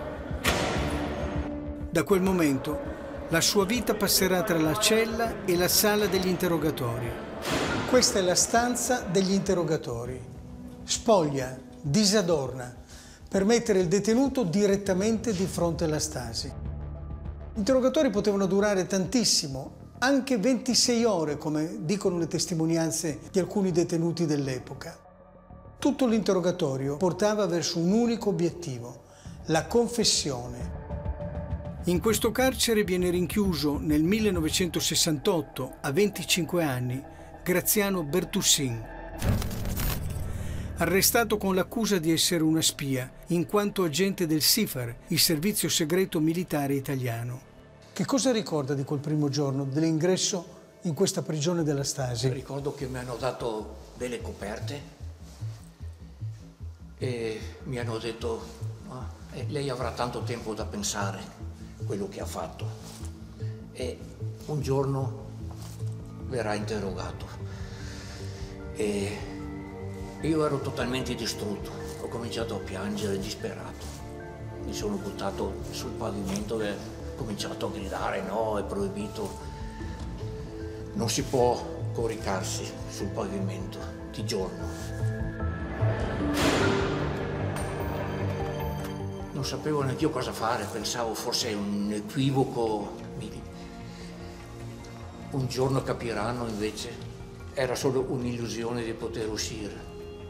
Da quel momento, la sua vita passerà tra la cella e la sala degli interrogatori. Questa è la stanza degli interrogatori. Spoglia, disadorna, per mettere il detenuto direttamente di fronte alla Stasi. Gli interrogatori potevano durare tantissimo, anche ventisei ore, come dicono le testimonianze di alcuni detenuti dell'epoca. Tutto l'interrogatorio portava verso un unico obiettivo, la confessione. In questo carcere viene rinchiuso nel millenovecentosessantotto, a venticinque anni, Graziano Bertussin. Arrestato con l'accusa di essere una spia, in quanto agente del SIFAR, il servizio segreto militare italiano. Che cosa ricorda di quel primo giorno, dell'ingresso in questa prigione della Stasi? Ricordo che mi hanno dato delle coperte e mi hanno detto ah, lei avrà tanto tempo da pensare quello che ha fatto e un giorno verrà interrogato. E io ero totalmente distrutto, ho cominciato a piangere disperato. Mi sono buttato sul pavimento e ho cominciato a gridare: no, è proibito. Non si può coricarsi sul pavimento di giorno. Non sapevo neanche io cosa fare, pensavo forse un equivoco. Un giorno capiranno, invece era solo un'illusione di poter uscire.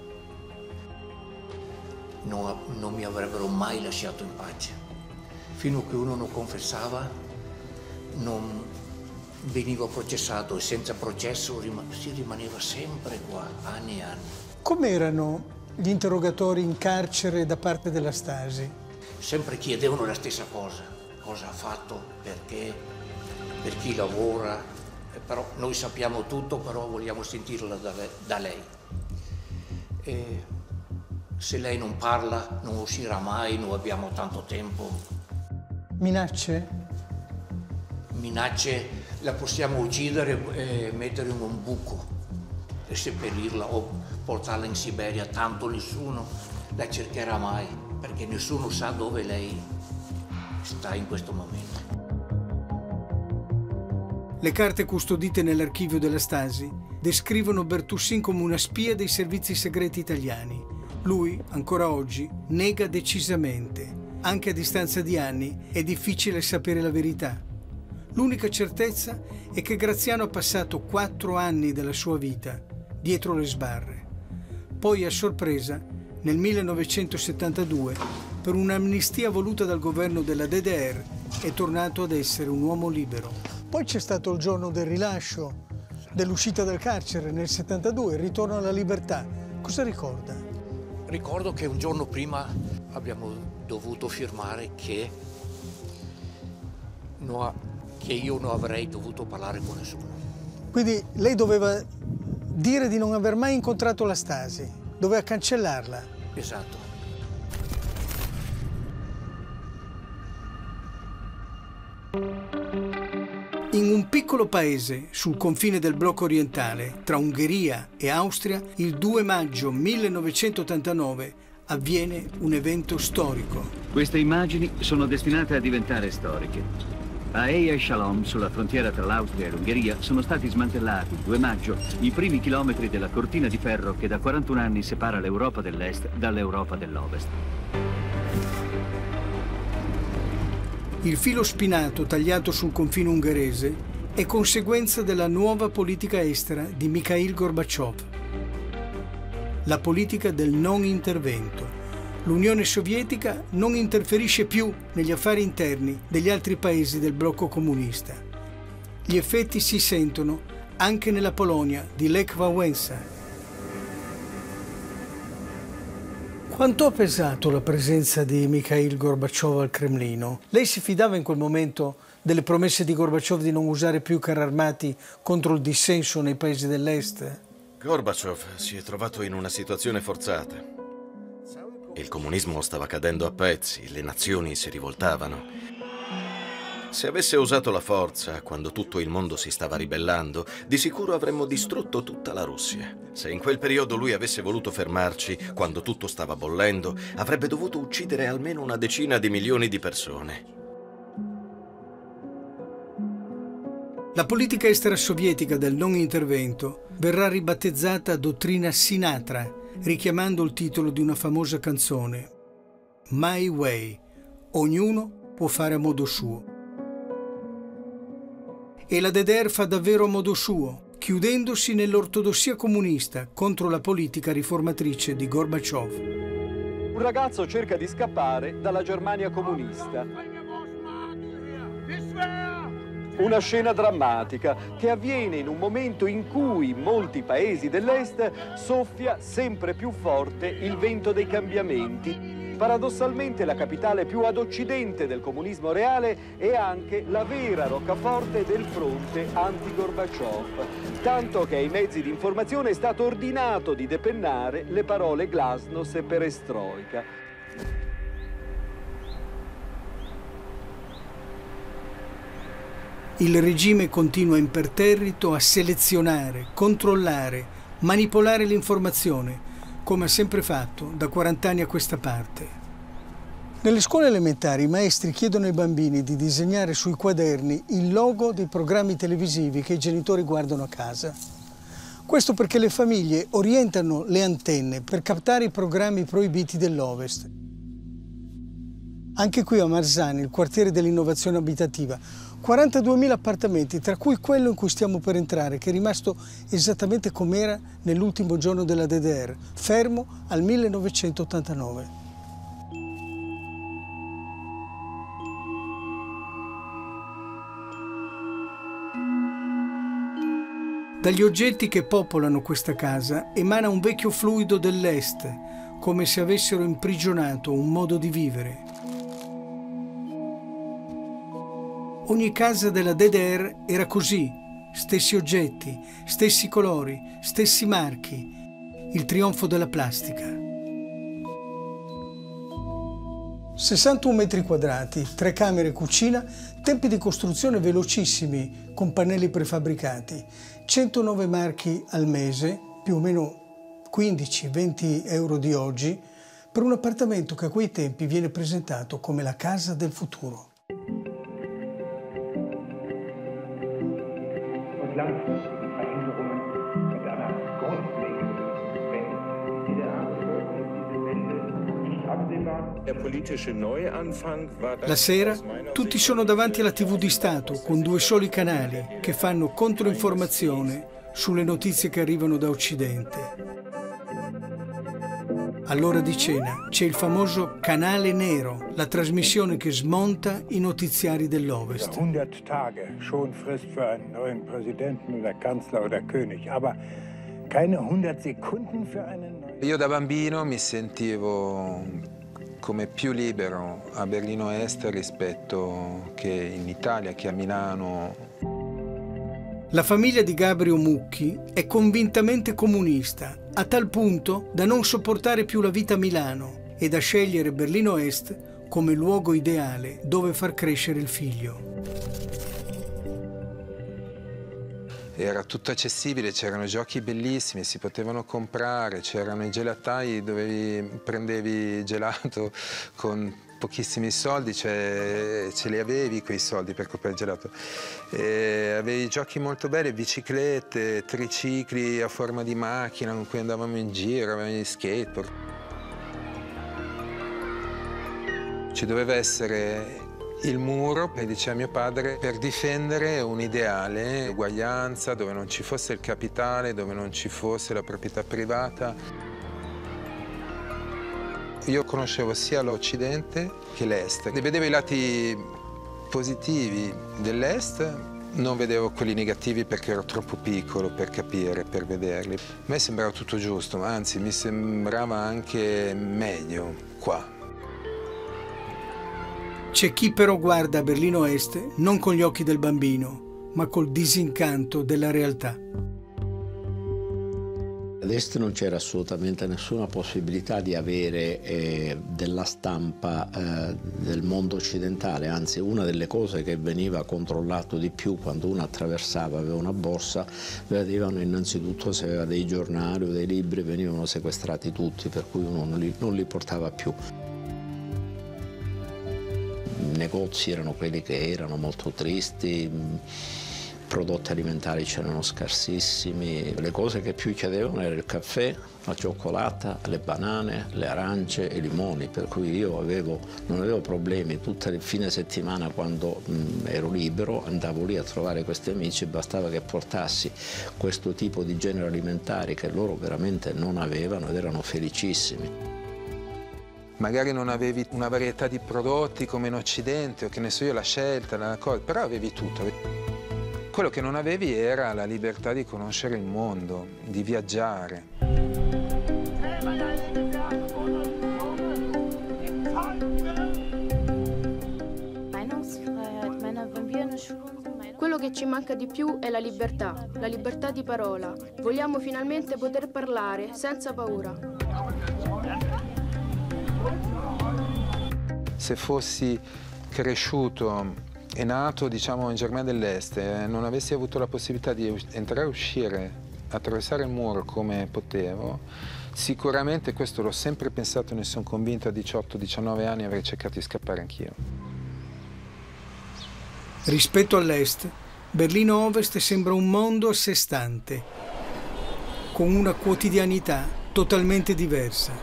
Non, non mi avrebbero mai lasciato in pace. Fino a che uno non confessava, non veniva processato e senza processo si rimaneva sempre qua, anni e anni. Com'erano gli interrogatori in carcere da parte della Stasi? Sempre chiedevano la stessa cosa, cosa ha fatto, perché, per chi lavora, però noi sappiamo tutto, però vogliamo sentirla da lei. Da lei. E se lei non parla, non uscirà mai, non abbiamo tanto tempo. Minacce? Minacce, la possiamo uccidere e mettere in un buco e seppellirla o portarla in Siberia, tanto nessuno la cercherà mai, perché nessuno sa dove lei sta in questo momento. Le carte custodite nell'archivio della Stasi descrivono Bertussin come una spia dei servizi segreti italiani. Lui, ancora oggi, nega decisamente. Anche a distanza di anni è difficile sapere la verità. L'unica certezza è che Graziano ha passato quattro anni della sua vita dietro le sbarre. Poi, a sorpresa, nel millenovecentosettantadue, per un'amnistia voluta dal governo della D D R, è tornato ad essere un uomo libero. Poi c'è stato il giorno del rilascio, dell'uscita dal carcere nel settantadue, il ritorno alla libertà. Cosa ricorda? Ricordo che un giorno prima abbiamo dovuto firmare che, no, che io non avrei dovuto parlare con nessuno. Quindi lei doveva dire di non aver mai incontrato la Stasi, doveva cancellarla. Esatto. In un piccolo paese sul confine del blocco orientale, tra Ungheria e Austria, il due maggio millenovecentottantanove avviene un evento storico. Queste immagini sono destinate a diventare storiche. A Eia e Shalom, sulla frontiera tra l'Austria e l'Ungheria, sono stati smantellati il due maggio i primi chilometri della cortina di ferro che da quarantuno anni separa l'Europa dell'Est dall'Europa dell'Ovest. Il filo spinato tagliato sul confine ungherese è conseguenza della nuova politica estera di Mikhail Gorbaciov. La politica del non intervento. L'Unione Sovietica non interferisce più negli affari interni degli altri paesi del blocco comunista. Gli effetti si sentono anche nella Polonia di Lech Wałęsa. Quanto ha pesato la presenza di Mikhail Gorbaciov al Cremlino? Lei si fidava in quel momento delle promesse di Gorbaciov di non usare più carri armati contro il dissenso nei paesi dell'Est? Gorbaciov si è trovato in una situazione forzata. Il comunismo stava cadendo a pezzi, le nazioni si rivoltavano. Se avesse usato la forza quando tutto il mondo si stava ribellando, di sicuro avremmo distrutto tutta la Russia. Se in quel periodo lui avesse voluto fermarci quando tutto stava bollendo, avrebbe dovuto uccidere almeno una decina di milioni di persone. La politica estera sovietica del non intervento verrà ribattezzata dottrina Sinatra, richiamando il titolo di una famosa canzone, My Way, ognuno può fare a modo suo. E la D D R fa davvero a modo suo, chiudendosi nell'ortodossia comunista contro la politica riformatrice di Gorbaciov. Un ragazzo cerca di scappare dalla Germania comunista. Una scena drammatica che avviene in un momento in cui in molti paesi dell'Est soffia sempre più forte il vento dei cambiamenti. Paradossalmente la capitale più ad occidente del comunismo reale è anche la vera roccaforte del fronte anti-Gorbaciov, tanto che ai mezzi di informazione è stato ordinato di depennare le parole glasnost e perestroika. Il regime continua imperterrito a selezionare, controllare, manipolare l'informazione, come ha sempre fatto da quaranta anni a questa parte. Nelle scuole elementari i maestri chiedono ai bambini di disegnare sui quaderni il logo dei programmi televisivi che i genitori guardano a casa. Questo perché le famiglie orientano le antenne per captare i programmi proibiti dell'Ovest. Anche qui a Marzani, il quartiere dell'innovazione abitativa, quarantaduemila appartamenti, tra cui quello in cui stiamo per entrare, che è rimasto esattamente com'era nell'ultimo giorno della D D R, fermo al millenovecentottantanove. Dagli oggetti che popolano questa casa emana un vecchio fluido dell'Est, come se avessero imprigionato un modo di vivere. Ogni casa della D D R era così, stessi oggetti, stessi colori, stessi marchi, il trionfo della plastica. sessantuno metri quadrati, tre camere e cucina, tempi di costruzione velocissimi con pannelli prefabbricati, centonove marchi al mese, più o meno quindici venti euro di oggi, per un appartamento che a quei tempi viene presentato come la casa del futuro. La sera tutti sono davanti alla tivù di Stato con due soli canali che fanno controinformazione sulle notizie che arrivano da Occidente. All'ora di cena c'è il famoso Canale Nero, la trasmissione che smonta i notiziari dell'Ovest. hundert Tage schon Frist für einen neuen Präsidenten oder Kanzler oder König, aber keine hundert Sekunden für einen neuen. Io da bambino mi sentivo come più libero a Berlino Est rispetto che in Italia, che a Milano. La famiglia di Gabrio Mucchi è convintamente comunista, a tal punto da non sopportare più la vita a Milano e da scegliere Berlino Est come luogo ideale dove far crescere il figlio. Era tutto accessibile, c'erano giochi bellissimi, si potevano comprare, c'erano i gelatai dove prendevi gelato con pochissimi soldi, cioè ce li avevi quei soldi per comprare il gelato. E avevi giochi molto belli, biciclette, tricicli a forma di macchina con cui andavamo in giro, avevamo gli skateboard. Ci doveva essere il muro, e diceva mio padre, per difendere un ideale, uguaglianza, dove non ci fosse il capitale, dove non ci fosse la proprietà privata. Io conoscevo sia l'Occidente che l'Est. Vedevo i lati positivi dell'Est, non vedevo quelli negativi perché ero troppo piccolo per capire, per vederli. A me sembrava tutto giusto, anzi mi sembrava anche meglio qua. C'è chi però guarda Berlino Est non con gli occhi del bambino, ma col disincanto della realtà. Ad Est non c'era assolutamente nessuna possibilità di avere eh, della stampa eh, del mondo occidentale, anzi una delle cose che veniva controllato di più quando uno attraversava, aveva una borsa, vedevano innanzitutto se aveva dei giornali o dei libri, venivano sequestrati tutti, per cui uno non li, non li portava più. I negozi erano quelli che erano, molto tristi, prodotti alimentari c'erano scarsissimi, le cose che più chiedevano erano il caffè, la cioccolata, le banane, le arance e i limoni, per cui io avevo, non avevo problemi. Tutto il fine settimana, quando mh, ero libero, andavo lì a trovare questi amici, bastava che portassi questo tipo di generi alimentari che loro veramente non avevano ed erano felicissimi. Magari non avevi una varietà di prodotti come in Occidente, o che ne so io, la scelta, la cosa, però avevi tutto. Quello che non avevi era la libertà di conoscere il mondo, di viaggiare. Quello che ci manca di più è la libertà, la libertà di parola. Vogliamo finalmente poter parlare senza paura. Se fossi cresciuto e nato, diciamo, in Germania dell'Est e non avessi avuto la possibilità di entrare e uscire, attraversare il muro come potevo, sicuramente, questo l'ho sempre pensato e ne sono convinto, a diciotto diciannove anni avrei cercato di scappare anch'io. Rispetto all'Est, Berlino Ovest sembra un mondo a sé stante, con una quotidianità totalmente diversa.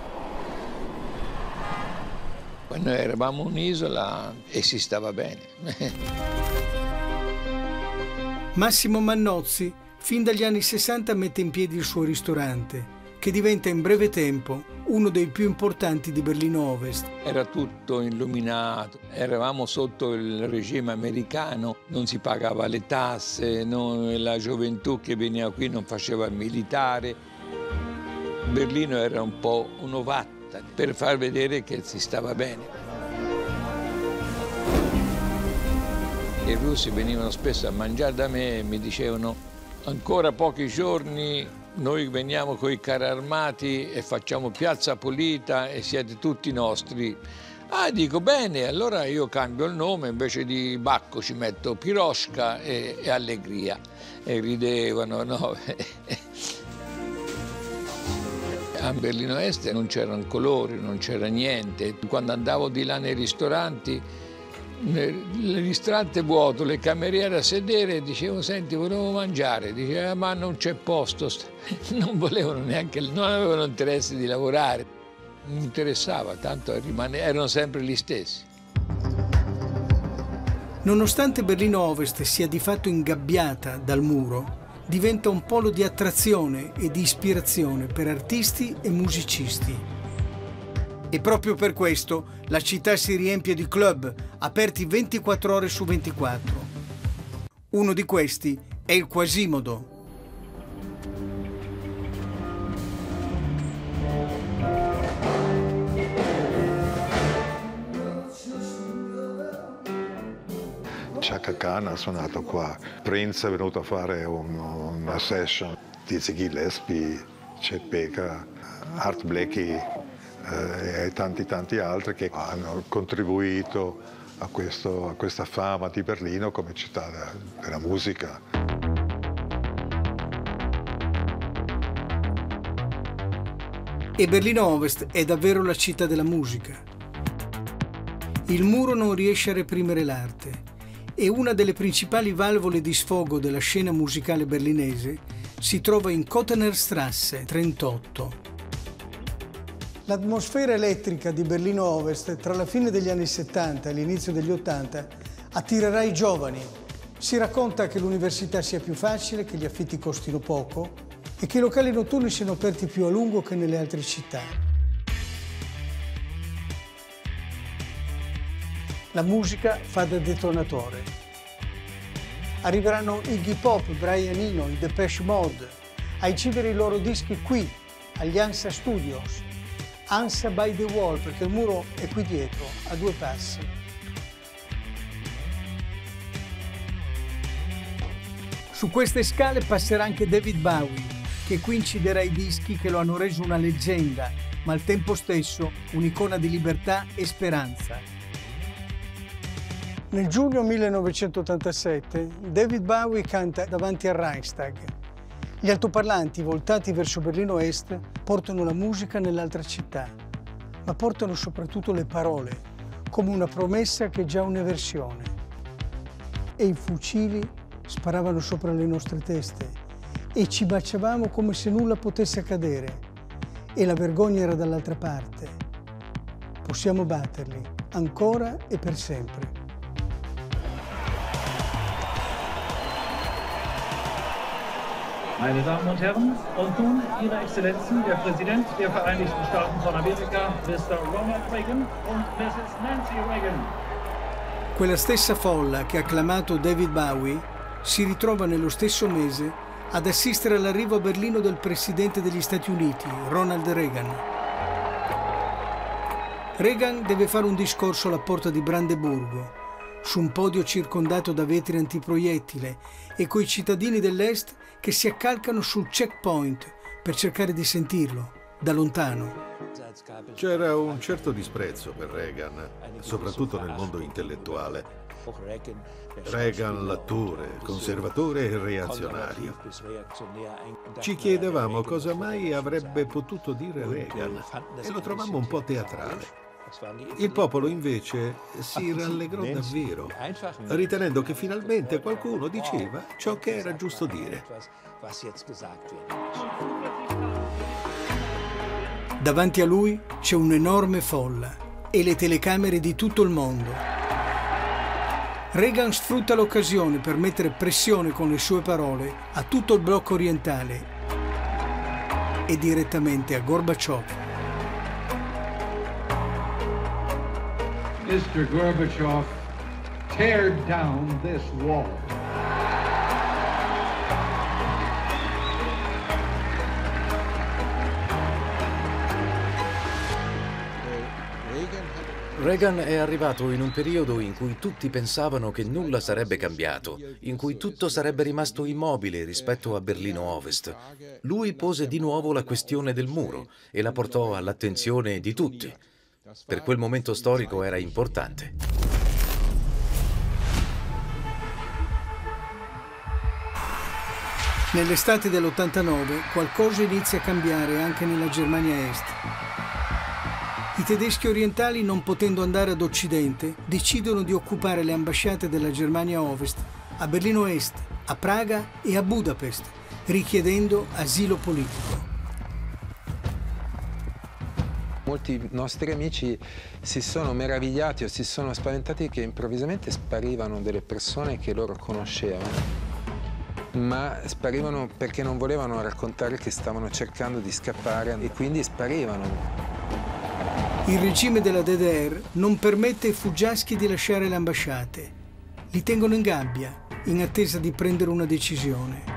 Noi eravamo un'isola e si stava bene. Massimo Mannozzi, fin dagli anni sessanta, mette in piedi il suo ristorante, che diventa in breve tempo uno dei più importanti di Berlino Ovest. Era tutto illuminato, eravamo sotto il regime americano, non si pagava le tasse, non, la gioventù che veniva qui non faceva il militare. Berlino era un po' un'ovatta per far vedere che si stava bene. I russi venivano spesso a mangiare da me e mi dicevano: ancora pochi giorni noi veniamo con i carri armati e facciamo piazza pulita e siete tutti nostri. Ah, dico, bene, allora io cambio il nome, invece di Bacco ci metto Piroshka e, e Allegria. E ridevano, no? A Berlino Est non c'erano colori, non c'era niente. Quando andavo di là nei ristoranti, il ristorante vuoto, le cameriere a sedere, dicevo: senti, volevo mangiare. Diceva: ma non c'è posto. Non volevano neanche, non avevano interesse di lavorare. Non mi interessava, tanto rimane, erano sempre gli stessi. Nonostante Berlino Ovest sia di fatto ingabbiata dal muro, diventa un polo di attrazione e di ispirazione per artisti e musicisti. E proprio per questo la città si riempie di club aperti ventiquattro ore su ventiquattro. Uno di questi è il Quasimodo. Chaka Khan ha suonato qua, Prince è venuto a fare un, una session, Dizzy Gillespie, Chet Baker, Art Blakey eh, e tanti tanti altri che hanno contribuito a, questo, a questa fama di Berlino come città della musica. E Berlino Ovest è davvero la città della musica. Il muro non riesce a reprimere l'arte e una delle principali valvole di sfogo della scena musicale berlinese si trova in Kottener-Straße trentotto. L'atmosfera elettrica di Berlino Ovest tra la fine degli anni settanta e l'inizio degli ottanta attirerà i giovani. Si racconta che l'università sia più facile, che gli affitti costino poco e che i locali notturni siano aperti più a lungo che nelle altre città. La musica fa da detonatore. Arriveranno Iggy Pop, Brian Eno, i Depeche Mode a incidere i loro dischi qui, agli ANSA Studios. ANSA by the Wall, perché il muro è qui dietro, a due passi. Su queste scale passerà anche David Bowie, che qui inciderà i dischi che lo hanno reso una leggenda, ma al tempo stesso un'icona di libertà e speranza. Nel giugno millenovecentottantasette David Bowie canta davanti al Reichstag. Gli altoparlanti voltati verso Berlino Est portano la musica nell'altra città, ma portano soprattutto le parole, come una promessa che è già un'eversione. E i fucili sparavano sopra le nostre teste e ci baciavamo come se nulla potesse accadere. E la vergogna era dall'altra parte. Possiamo batterli, ancora e per sempre. Meine Damen und Herren, und nun Ihre Exzellenzen, der Präsident der Vereinigten Staaten von Amerika, Mister Ronald Reagan und Missus Nancy Reagan. Quella stessa folla che ha acclamato David Bowie si ritrova nello stesso mese ad assistere all'arrivo a Berlino del presidente degli Stati Uniti, Ronald Reagan. Reagan deve fare un discorso alla porta di Brandeburgo, su un podio circondato da vetri antiproiettile e coi cittadini dell'Est che si accalcano sul checkpoint per cercare di sentirlo da lontano. C'era un certo disprezzo per Reagan, soprattutto nel mondo intellettuale. Reagan l'attore, conservatore e reazionario. Ci chiedevamo cosa mai avrebbe potuto dire Reagan e lo trovammo un po' teatrale. Il popolo invece si rallegrò davvero, ritenendo che finalmente qualcuno diceva ciò che era giusto dire. Davanti a lui c'è un'enorme folla e le telecamere di tutto il mondo. Reagan sfrutta l'occasione per mettere pressione con le sue parole a tutto il blocco orientale e direttamente a Gorbaciov. Mister Gorbachev, tear down this wall. Reagan è arrivato in un periodo in cui tutti pensavano che nulla sarebbe cambiato, in cui tutto sarebbe rimasto immobile rispetto a Berlino Ovest. Lui pose di nuovo la questione del muro e la portò all'attenzione di tutti. Per quel momento storico era importante. Nell'estate dell'ottantanove qualcosa inizia a cambiare anche nella Germania Est. I tedeschi orientali, non potendo andare ad Occidente, decidono di occupare le ambasciate della Germania Ovest a Berlino Est, a Praga e a Budapest, richiedendo asilo politico. Molti nostri amici si sono meravigliati o si sono spaventati che improvvisamente sparivano delle persone che loro conoscevano, ma sparivano perché non volevano raccontare che stavano cercando di scappare e quindi sparivano. Il regime della D D R non permette ai fuggiaschi di lasciare le ambasciate. Li tengono in gabbia, in attesa di prendere una decisione.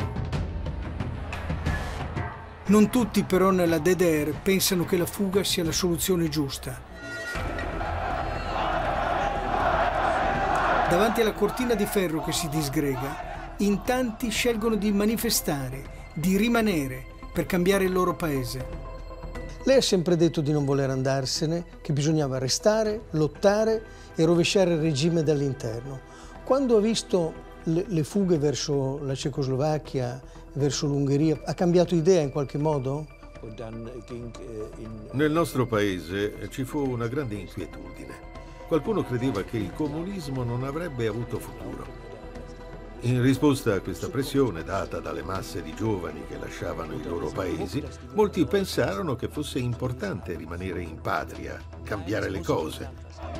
Non tutti però nella D D R pensano che la fuga sia la soluzione giusta. Davanti alla cortina di ferro che si disgrega, in tanti scelgono di manifestare, di rimanere per cambiare il loro paese. Lei ha sempre detto di non voler andarsene, che bisognava restare, lottare e rovesciare il regime dall'interno. Quando ha visto le, le fughe verso la Cecoslovacchia, verso l'Ungheria, ha cambiato idea in qualche modo? Nel nostro paese ci fu una grande inquietudine. Qualcuno credeva che il comunismo non avrebbe avuto futuro. In risposta a questa pressione data dalle masse di giovani che lasciavano i loro paesi, molti pensarono che fosse importante rimanere in patria, cambiare le cose.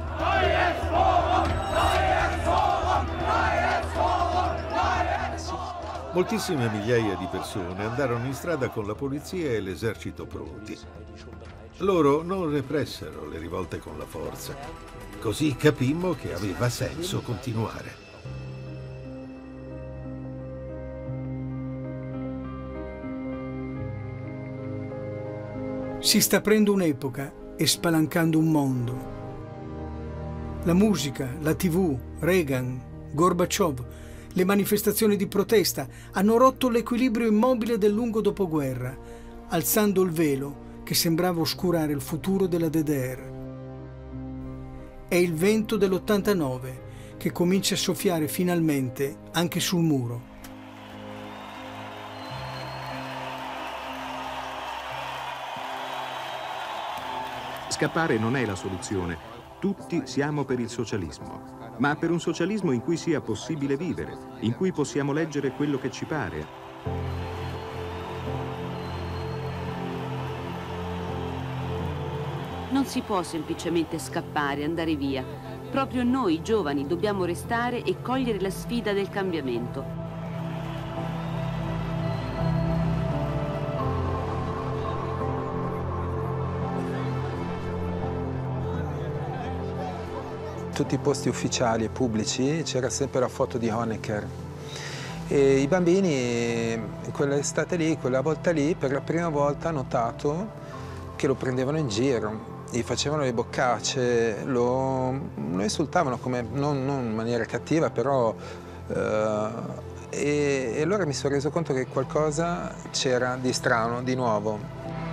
Moltissime migliaia di persone andarono in strada con la polizia e l'esercito pronti. Loro non repressero le rivolte con la forza. Così capimmo che aveva senso continuare. Si sta aprendo un'epoca e spalancando un mondo. La musica, la tivù, Reagan, Gorbaciov, le manifestazioni di protesta hanno rotto l'equilibrio immobile del lungo dopoguerra, alzando il velo che sembrava oscurare il futuro della D D R. È il vento dell'ottantanove che comincia a soffiare finalmente anche sul muro. Scappare non è la soluzione. Tutti siamo per il socialismo, ma per un socialismo in cui sia possibile vivere, in cui possiamo leggere quello che ci pare. Non si può semplicemente scappare, andare via. Proprio noi, giovani, dobbiamo restare e cogliere la sfida del cambiamento. Tutti i posti ufficiali e pubblici c'era sempre la foto di Honecker e i bambini in quell'estate lì, quella volta lì, per la prima volta hanno notato che lo prendevano in giro, gli facevano le boccacce, lo, lo insultavano come, non, non in maniera cattiva, però eh, e, e allora mi sono reso conto che qualcosa c'era di strano, di nuovo.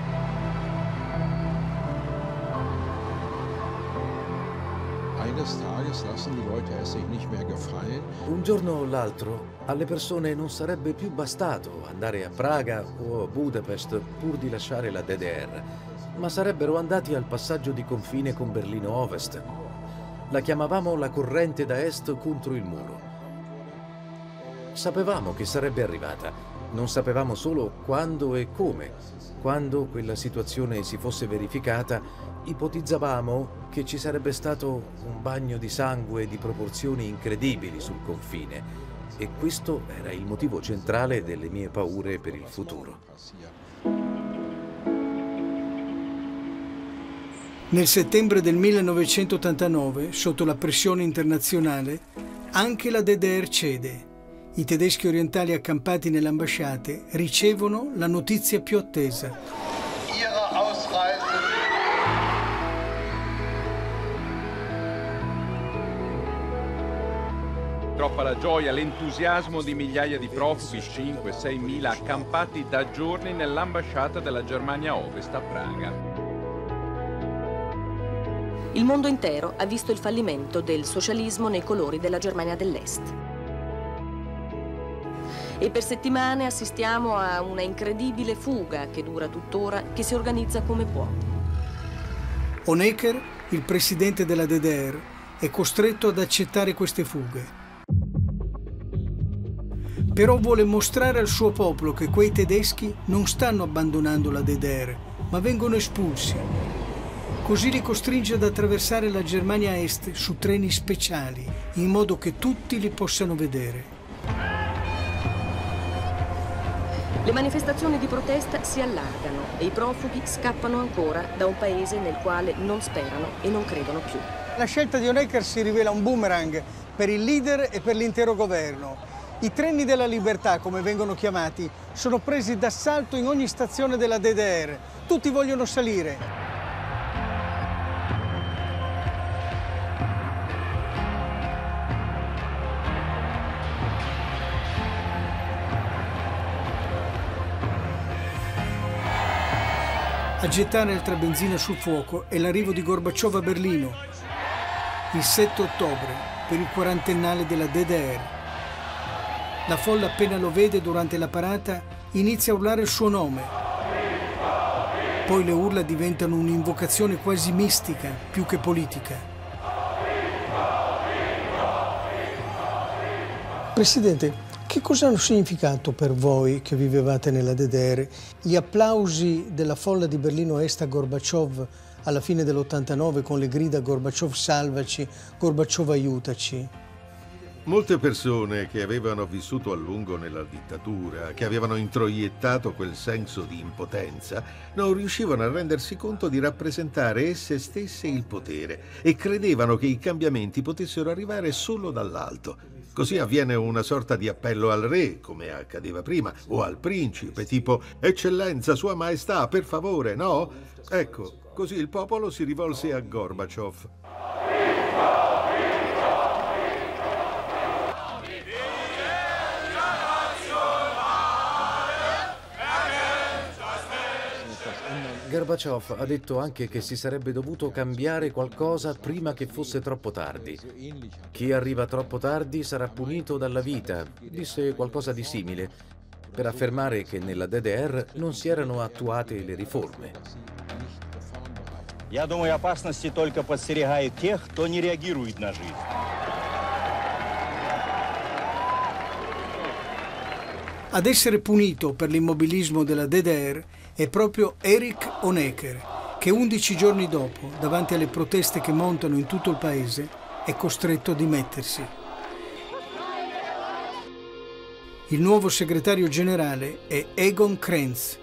Un giorno o l'altro alle persone non sarebbe più bastato andare a Praga o a Budapest pur di lasciare la D D R, ma sarebbero andati al passaggio di confine con Berlino Ovest. La chiamavamo la corrente da est contro il muro. Sapevamo che sarebbe arrivata, non sapevamo solo quando e come. Quando quella situazione si fosse verificata, ipotizzavamo che ci sarebbe stato un bagno di sangue di proporzioni incredibili sul confine e questo era il motivo centrale delle mie paure per il futuro. Nel settembre del millenovecentottantanove, sotto la pressione internazionale, anche la D D R cede. I tedeschi orientali accampati nelle ambasciate ricevono la notizia più attesa. Troppa la gioia, l'entusiasmo di migliaia di profughi, cinque sei mila accampati da giorni nell'ambasciata della Germania Ovest a Praga. Il mondo intero ha visto il fallimento del socialismo nei colori della Germania dell'Est. E per settimane assistiamo a una incredibile fuga che dura tuttora, che si organizza come può. Honecker, il presidente della D D R, è costretto ad accettare queste fughe. Però vuole mostrare al suo popolo che quei tedeschi non stanno abbandonando la D D R, ma vengono espulsi. Così li costringe ad attraversare la Germania Est su treni speciali, in modo che tutti li possano vedere. Le manifestazioni di protesta si allargano e i profughi scappano ancora da un paese nel quale non sperano e non credono più. La scelta di Honecker si rivela un boomerang per il leader e per l'intero governo. I treni della libertà, come vengono chiamati, sono presi d'assalto in ogni stazione della D D R. Tutti vogliono salire. A gettare altra benzina sul fuoco è l'arrivo di Gorbaciov a Berlino, il sette ottobre, per il quarantennale della D D R. La folla, appena lo vede durante la parata, inizia a urlare il suo nome. Poi le urla diventano un'invocazione quasi mistica, più che politica. Presidente, che cosa hanno significato per voi che vivevate nella D D R gli applausi della folla di Berlino Est a Gorbaciov alla fine dell'ottantanove con le grida Gorbaciov salvaci, Gorbaciov aiutaci? Molte persone che avevano vissuto a lungo nella dittatura, che avevano introiettato quel senso di impotenza, non riuscivano a rendersi conto di rappresentare esse stesse il potere e credevano che i cambiamenti potessero arrivare solo dall'alto. Così avviene una sorta di appello al re, come accadeva prima, o al principe, tipo «Eccellenza, Sua Maestà, per favore, no?» Ecco, così il popolo si rivolse a Gorbaciov. Gorbaciov ha detto anche che si sarebbe dovuto cambiare qualcosa prima che fosse troppo tardi. Chi arriva troppo tardi sarà punito dalla vita, disse qualcosa di simile, per affermare che nella D D R non si erano attuate le riforme. Я думаю, опасности только подстерегают тех, кто не реагирует на жизнь. Ad essere punito per l'immobilismo della D D R è proprio Erich Honecker, che undici giorni dopo, davanti alle proteste che montano in tutto il paese, è costretto a dimettersi. Il nuovo segretario generale è Egon Krenz.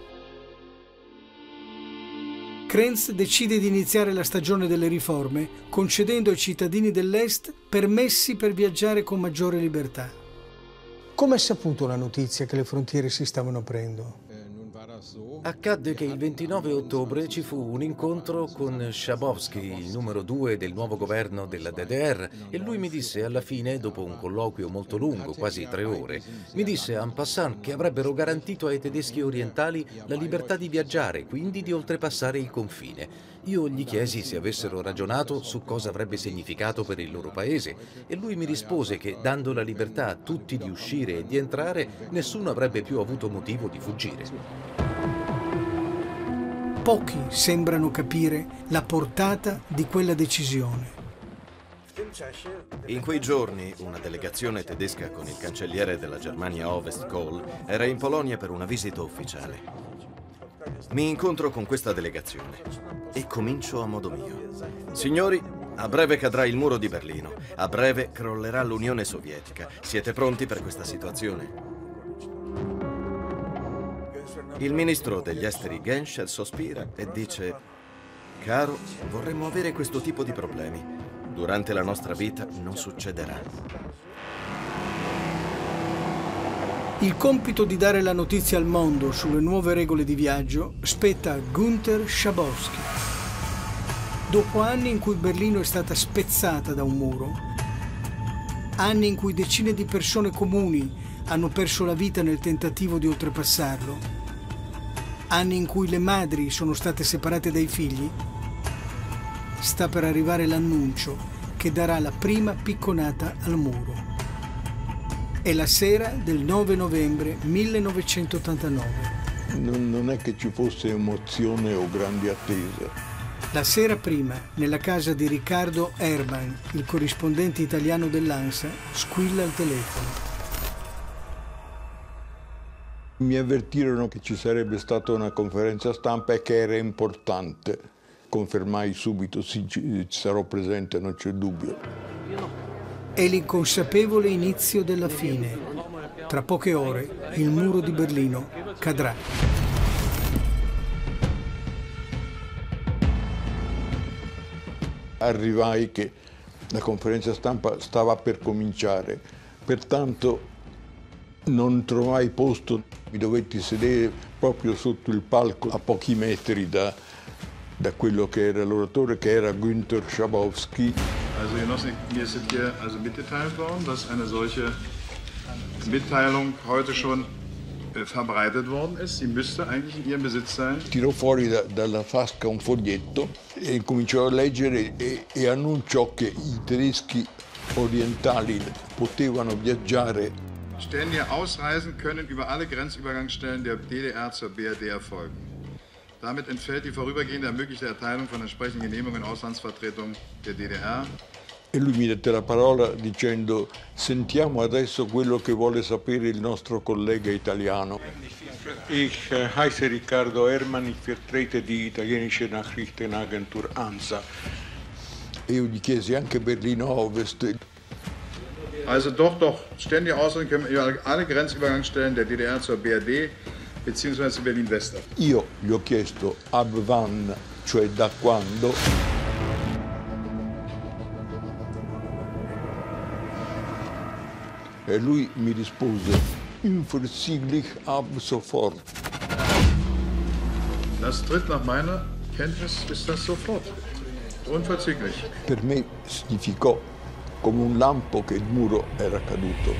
Krenz decide di iniziare la stagione delle riforme, concedendo ai cittadini dell'Est permessi per viaggiare con maggiore libertà. Come è saputo la notizia che le frontiere si stavano aprendo? Accadde che il ventinove ottobre ci fu un incontro con Schabowski, il numero due del nuovo governo della D D R, e lui mi disse alla fine, dopo un colloquio molto lungo, quasi tre ore, mi disse en passant che avrebbero garantito ai tedeschi orientali la libertà di viaggiare, quindi di oltrepassare il confine. Io gli chiesi se avessero ragionato su cosa avrebbe significato per il loro paese e lui mi rispose che, dando la libertà a tutti di uscire e di entrare, nessuno avrebbe più avuto motivo di fuggire. Pochi sembrano capire la portata di quella decisione. In quei giorni una delegazione tedesca con il cancelliere della Germania Ovest Kohl era in Polonia per una visita ufficiale. Mi incontro con questa delegazione e comincio a modo mio. Signori, a breve cadrà il muro di Berlino, a breve crollerà l'Unione Sovietica. Siete pronti per questa situazione? Il ministro degli esteri Genscher sospira e dice: caro, vorremmo avere questo tipo di problemi. Durante la nostra vita non succederà. Il compito di dare la notizia al mondo sulle nuove regole di viaggio spetta a Günther Schabowski. Dopo anni in cui Berlino è stata spezzata da un muro, anni in cui decine di persone comuni hanno perso la vita nel tentativo di oltrepassarlo, anni in cui le madri sono state separate dai figli, sta per arrivare l'annuncio che darà la prima picconata al muro. È la sera del nove novembre millenovecentottantanove. Non, non è che ci fosse emozione o grandi attese. La sera prima, nella casa di Riccardo Herrmann, il corrispondente italiano dell'ANSA, squilla il telefono. Mi avvertirono che ci sarebbe stata una conferenza stampa e che era importante. Confermai subito, sì, ci sarò presente, non c'è dubbio. È l'inconsapevole inizio della fine. Tra poche ore il muro di Berlino cadrà. Arrivai che la conferenza stampa stava per cominciare, pertanto non trovai posto, mi dovetti sedere proprio sotto il palco a pochi metri da, da quello che era l'oratore, che era Günther Schabowski. Also Genossen, mir ist hier also mitgeteilt worden, dass eine solche Mitteilung heute schon verbreitet worden ist. Sie müsste eigentlich in ihrem Besitz sein. Tirò fuori da, dalla tasca un foglietto e cominciò a leggere e, e annunciò che i tedeschi orientali potevano viaggiare. Ständige Ausreisen können über alle Grenzübergangsstellen der D D R zur B R D erfolgen. Damit entfällt die vorübergehende ermöglichte Erteilung von entsprechenden Genehmigungen und Auslandsvertretungen der D D R. E lui mi dette la parola dicendo: sentiamo adesso quello che vuole sapere il nostro collega italiano. Ich heiße Riccardo Hermann, ich vertrete die italienische Nachrichtenagentur ANSA. E io gli chiesi anche Berlino Ovest. Also doch, doch, ständige Ausreisen können über alle Grenzübergangsstellen der D D R zur B R D bzw. zu Berlin-West. Io gli ho chiesto ab wann, cioè da quando. E lui mi rispose: unverzüglich ab sofort. Das tritt nach meiner Kenntnis ist das sofort. Unverzüglich. Per me significò come un lampo che il muro era caduto.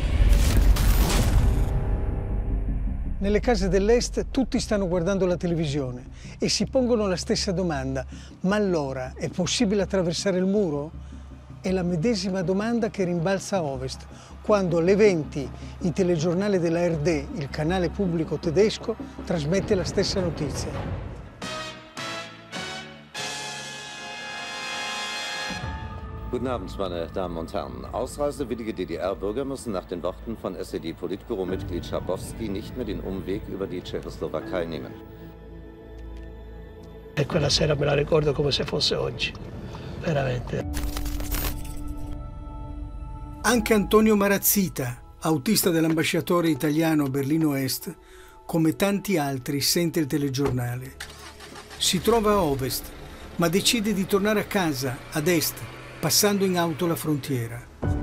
Nelle case dell'Est tutti stanno guardando la televisione e si pongono la stessa domanda: ma allora è possibile attraversare il muro? È la medesima domanda che rimbalza a Ovest, quando alle venti il telegiornale della R D, il canale pubblico tedesco, trasmette la stessa notizia. Guten Abend, meine Damen und Herren. Ausreisewillige D D R-Bürger müssen nach den Worten von S E D-Politbüro-Mitglied Schabowski nicht mehr den Umweg über die Tschechoslowakei nehmen. E quella sera me la ricordo come se fosse oggi, veramente. Anche Antonio Marazzita, autista dell'ambasciatore italiano a Berlino Est, come tanti altri sente il telegiornale. Si trova a Ovest, ma decide di tornare a casa, ad Est, passando in auto la frontiera.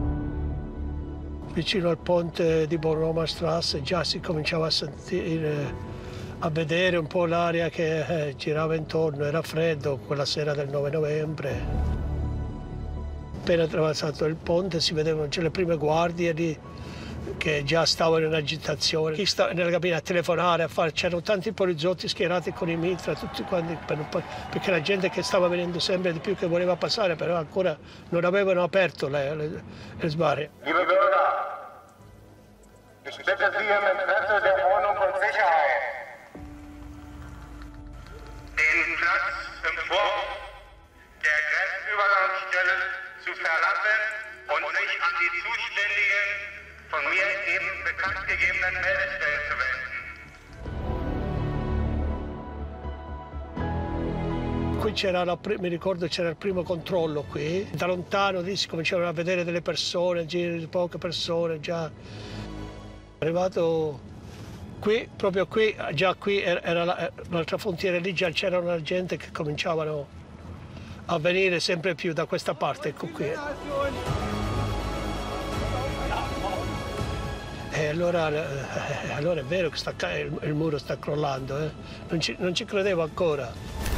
Vicino al ponte di Bornholmer-Strasse già si cominciava a sentire, a vedere un po' l'aria che eh, girava intorno, era freddo quella sera del nove novembre. Appena attraversato il ponte si vedevano le prime guardie lì che già stavano in agitazione. Chi stava nella cabina a telefonare, a fare, c'erano tanti poliziotti schierati con i mitra, tutti quanti, perché la gente che stava venendo sempre di più che voleva passare, però ancora non avevano aperto le, le, le sbarre. Liebe Bürger, ich bitte Sie im Interesse der Ordnung und Sicherheit, den Platz im Vorhof der Grenzübergangsstelle zu verlassen und sich an die zuständigen, von mir eben bekannt gegebenen Meldestellen zu wenden. Qui c'era, la, mi ricordo c'era il primo controllo qui, da lontano lì si cominciavano a vedere delle persone, giri di poche persone, già arrivato qui, proprio qui, già qui era l'altra frontiera, lì già c'era una gente che cominciavano a venire sempre più da questa parte, ecco qui. E allora, eh, allora è vero che sta, il, il muro sta crollando, eh? non, ci, non ci credevo ancora.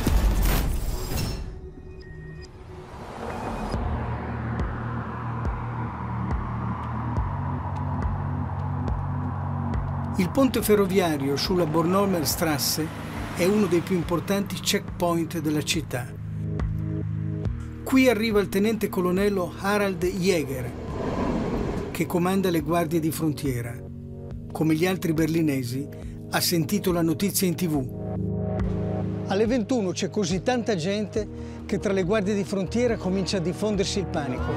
Il ponte ferroviario sulla Bornholmer-Strasse è uno dei più importanti checkpoint della città. Qui arriva il tenente colonnello Harald Jäger, che comanda le guardie di frontiera. Come gli altri berlinesi, ha sentito la notizia in tivù. Alle ventuno c'è così tanta gente che tra le guardie di frontiera comincia a diffondersi il panico.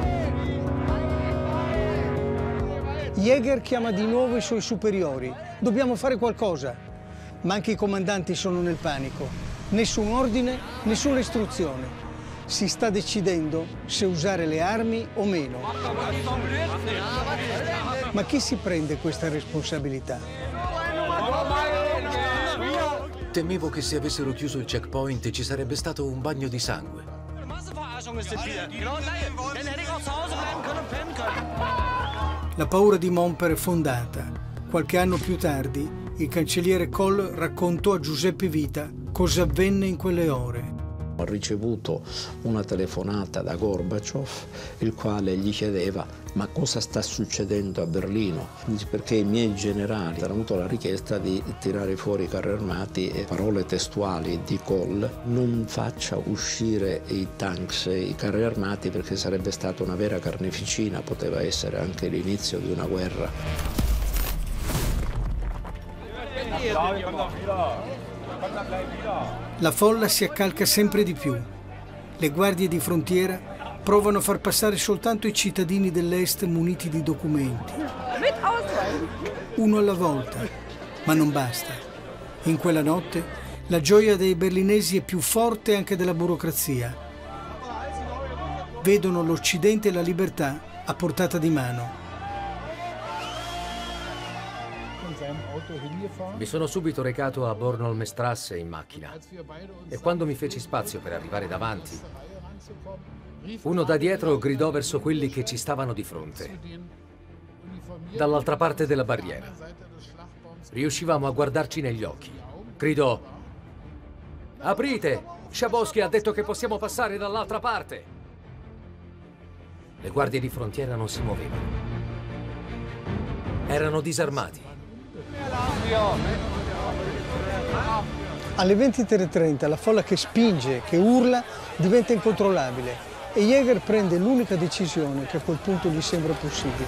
Jäger chiama di nuovo i suoi superiori. Dobbiamo fare qualcosa. Ma anche i comandanti sono nel panico. Nessun ordine, nessuna istruzione. Si sta decidendo se usare le armi o meno. Ma chi si prende questa responsabilità? Temevo che se avessero chiuso il checkpoint ci sarebbe stato un bagno di sangue. La paura di Momper è fondata. Qualche anno più tardi, il cancelliere Kohl raccontò a Giuseppe Vita cosa avvenne in quelle ore. ha ricevuto una telefonata da Gorbaciov, il quale gli chiedeva: ma cosa sta succedendo a Berlino? Perché i miei generali hanno avuto la richiesta di tirare fuori i carri armati, e parole testuali di Kohl: non faccia uscire i tanks e i carri armati perché sarebbe stata una vera carneficina, poteva essere anche l'inizio di una guerra. La folla si accalca sempre di più. Le guardie di frontiera provano a far passare soltanto i cittadini dell'Est muniti di documenti, uno alla volta, ma non basta. In quella notte la gioia dei berlinesi è più forte anche della burocrazia. Vedono l'Occidente e la libertà a portata di mano. Mi sono subito recato a Bornholmstrasse in macchina e quando mi feci spazio per arrivare davanti, uno da dietro gridò verso quelli che ci stavano di fronte, dall'altra parte della barriera. Riuscivamo a guardarci negli occhi. Gridò: aprite! Schabowski ha detto che possiamo passare dall'altra parte! Le guardie di frontiera non si muovevano. Erano disarmati. Alle ventitré e trenta la folla che spinge, che urla, diventa incontrollabile e Jäger prende l'unica decisione che a quel punto gli sembra possibile.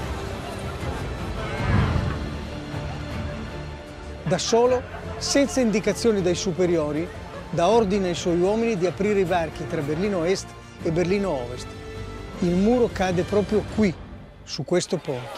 Da solo, senza indicazioni dai superiori, dà ordine ai suoi uomini di aprire i varchi tra Berlino Est e Berlino Ovest. Il muro cade proprio qui, su questo ponte.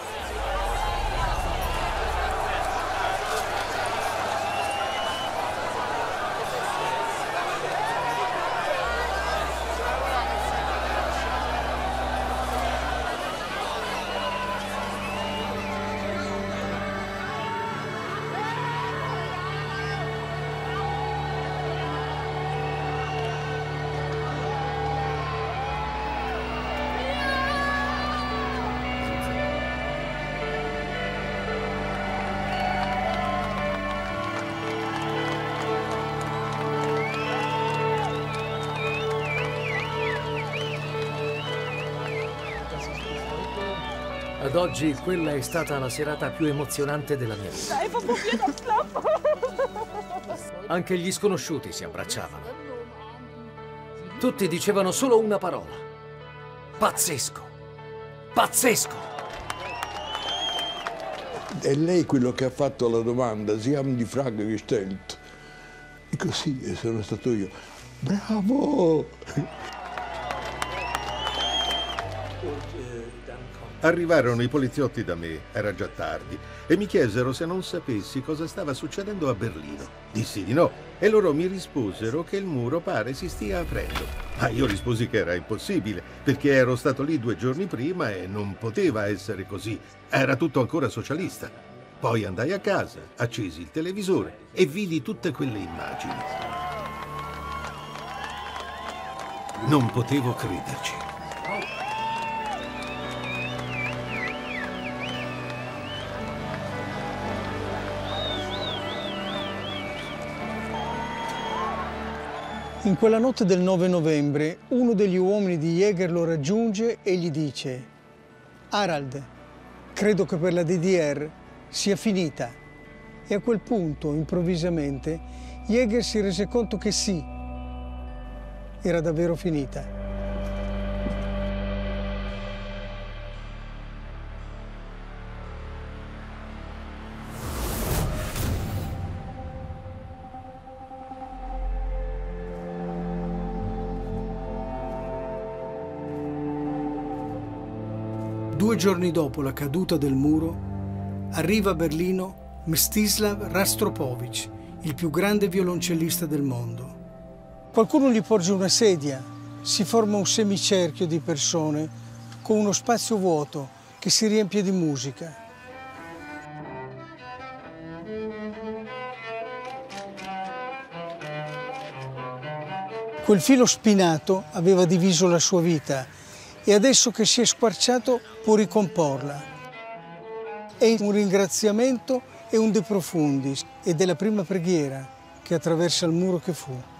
Ad oggi quella è stata la serata più emozionante della mia vita. Anche gli sconosciuti si abbracciavano. Tutti dicevano solo una parola: pazzesco, pazzesco. È lei quello che ha fatto la domanda: Sie haben die Frage gestellt. E così sono stato io. Bravo! Arrivarono i poliziotti da me, era già tardi, e mi chiesero se non sapessi cosa stava succedendo a Berlino. Dissi di no, e loro mi risposero che il muro pare si stia aprendo. Ma io risposi che era impossibile, perché ero stato lì due giorni prima e non poteva essere così. Era tutto ancora socialista. Poi andai a casa, accesi il televisore e vidi tutte quelle immagini. Non potevo crederci. In quella notte del nove novembre, uno degli uomini di Jäger lo raggiunge e gli dice: Harald, credo che per la D D R sia finita. E a quel punto, improvvisamente, Jäger si rese conto che sì, era davvero finita. Due giorni dopo la caduta del muro, arriva a Berlino Mstislav Rostropovich, il più grande violoncellista del mondo. Qualcuno gli porge una sedia, si forma un semicerchio di persone con uno spazio vuoto che si riempie di musica. Quel filo spinato aveva diviso la sua vita e adesso che si è squarciato può ricomporla. È un ringraziamento e un de profundis ed è la prima preghiera che attraversa il muro che fu.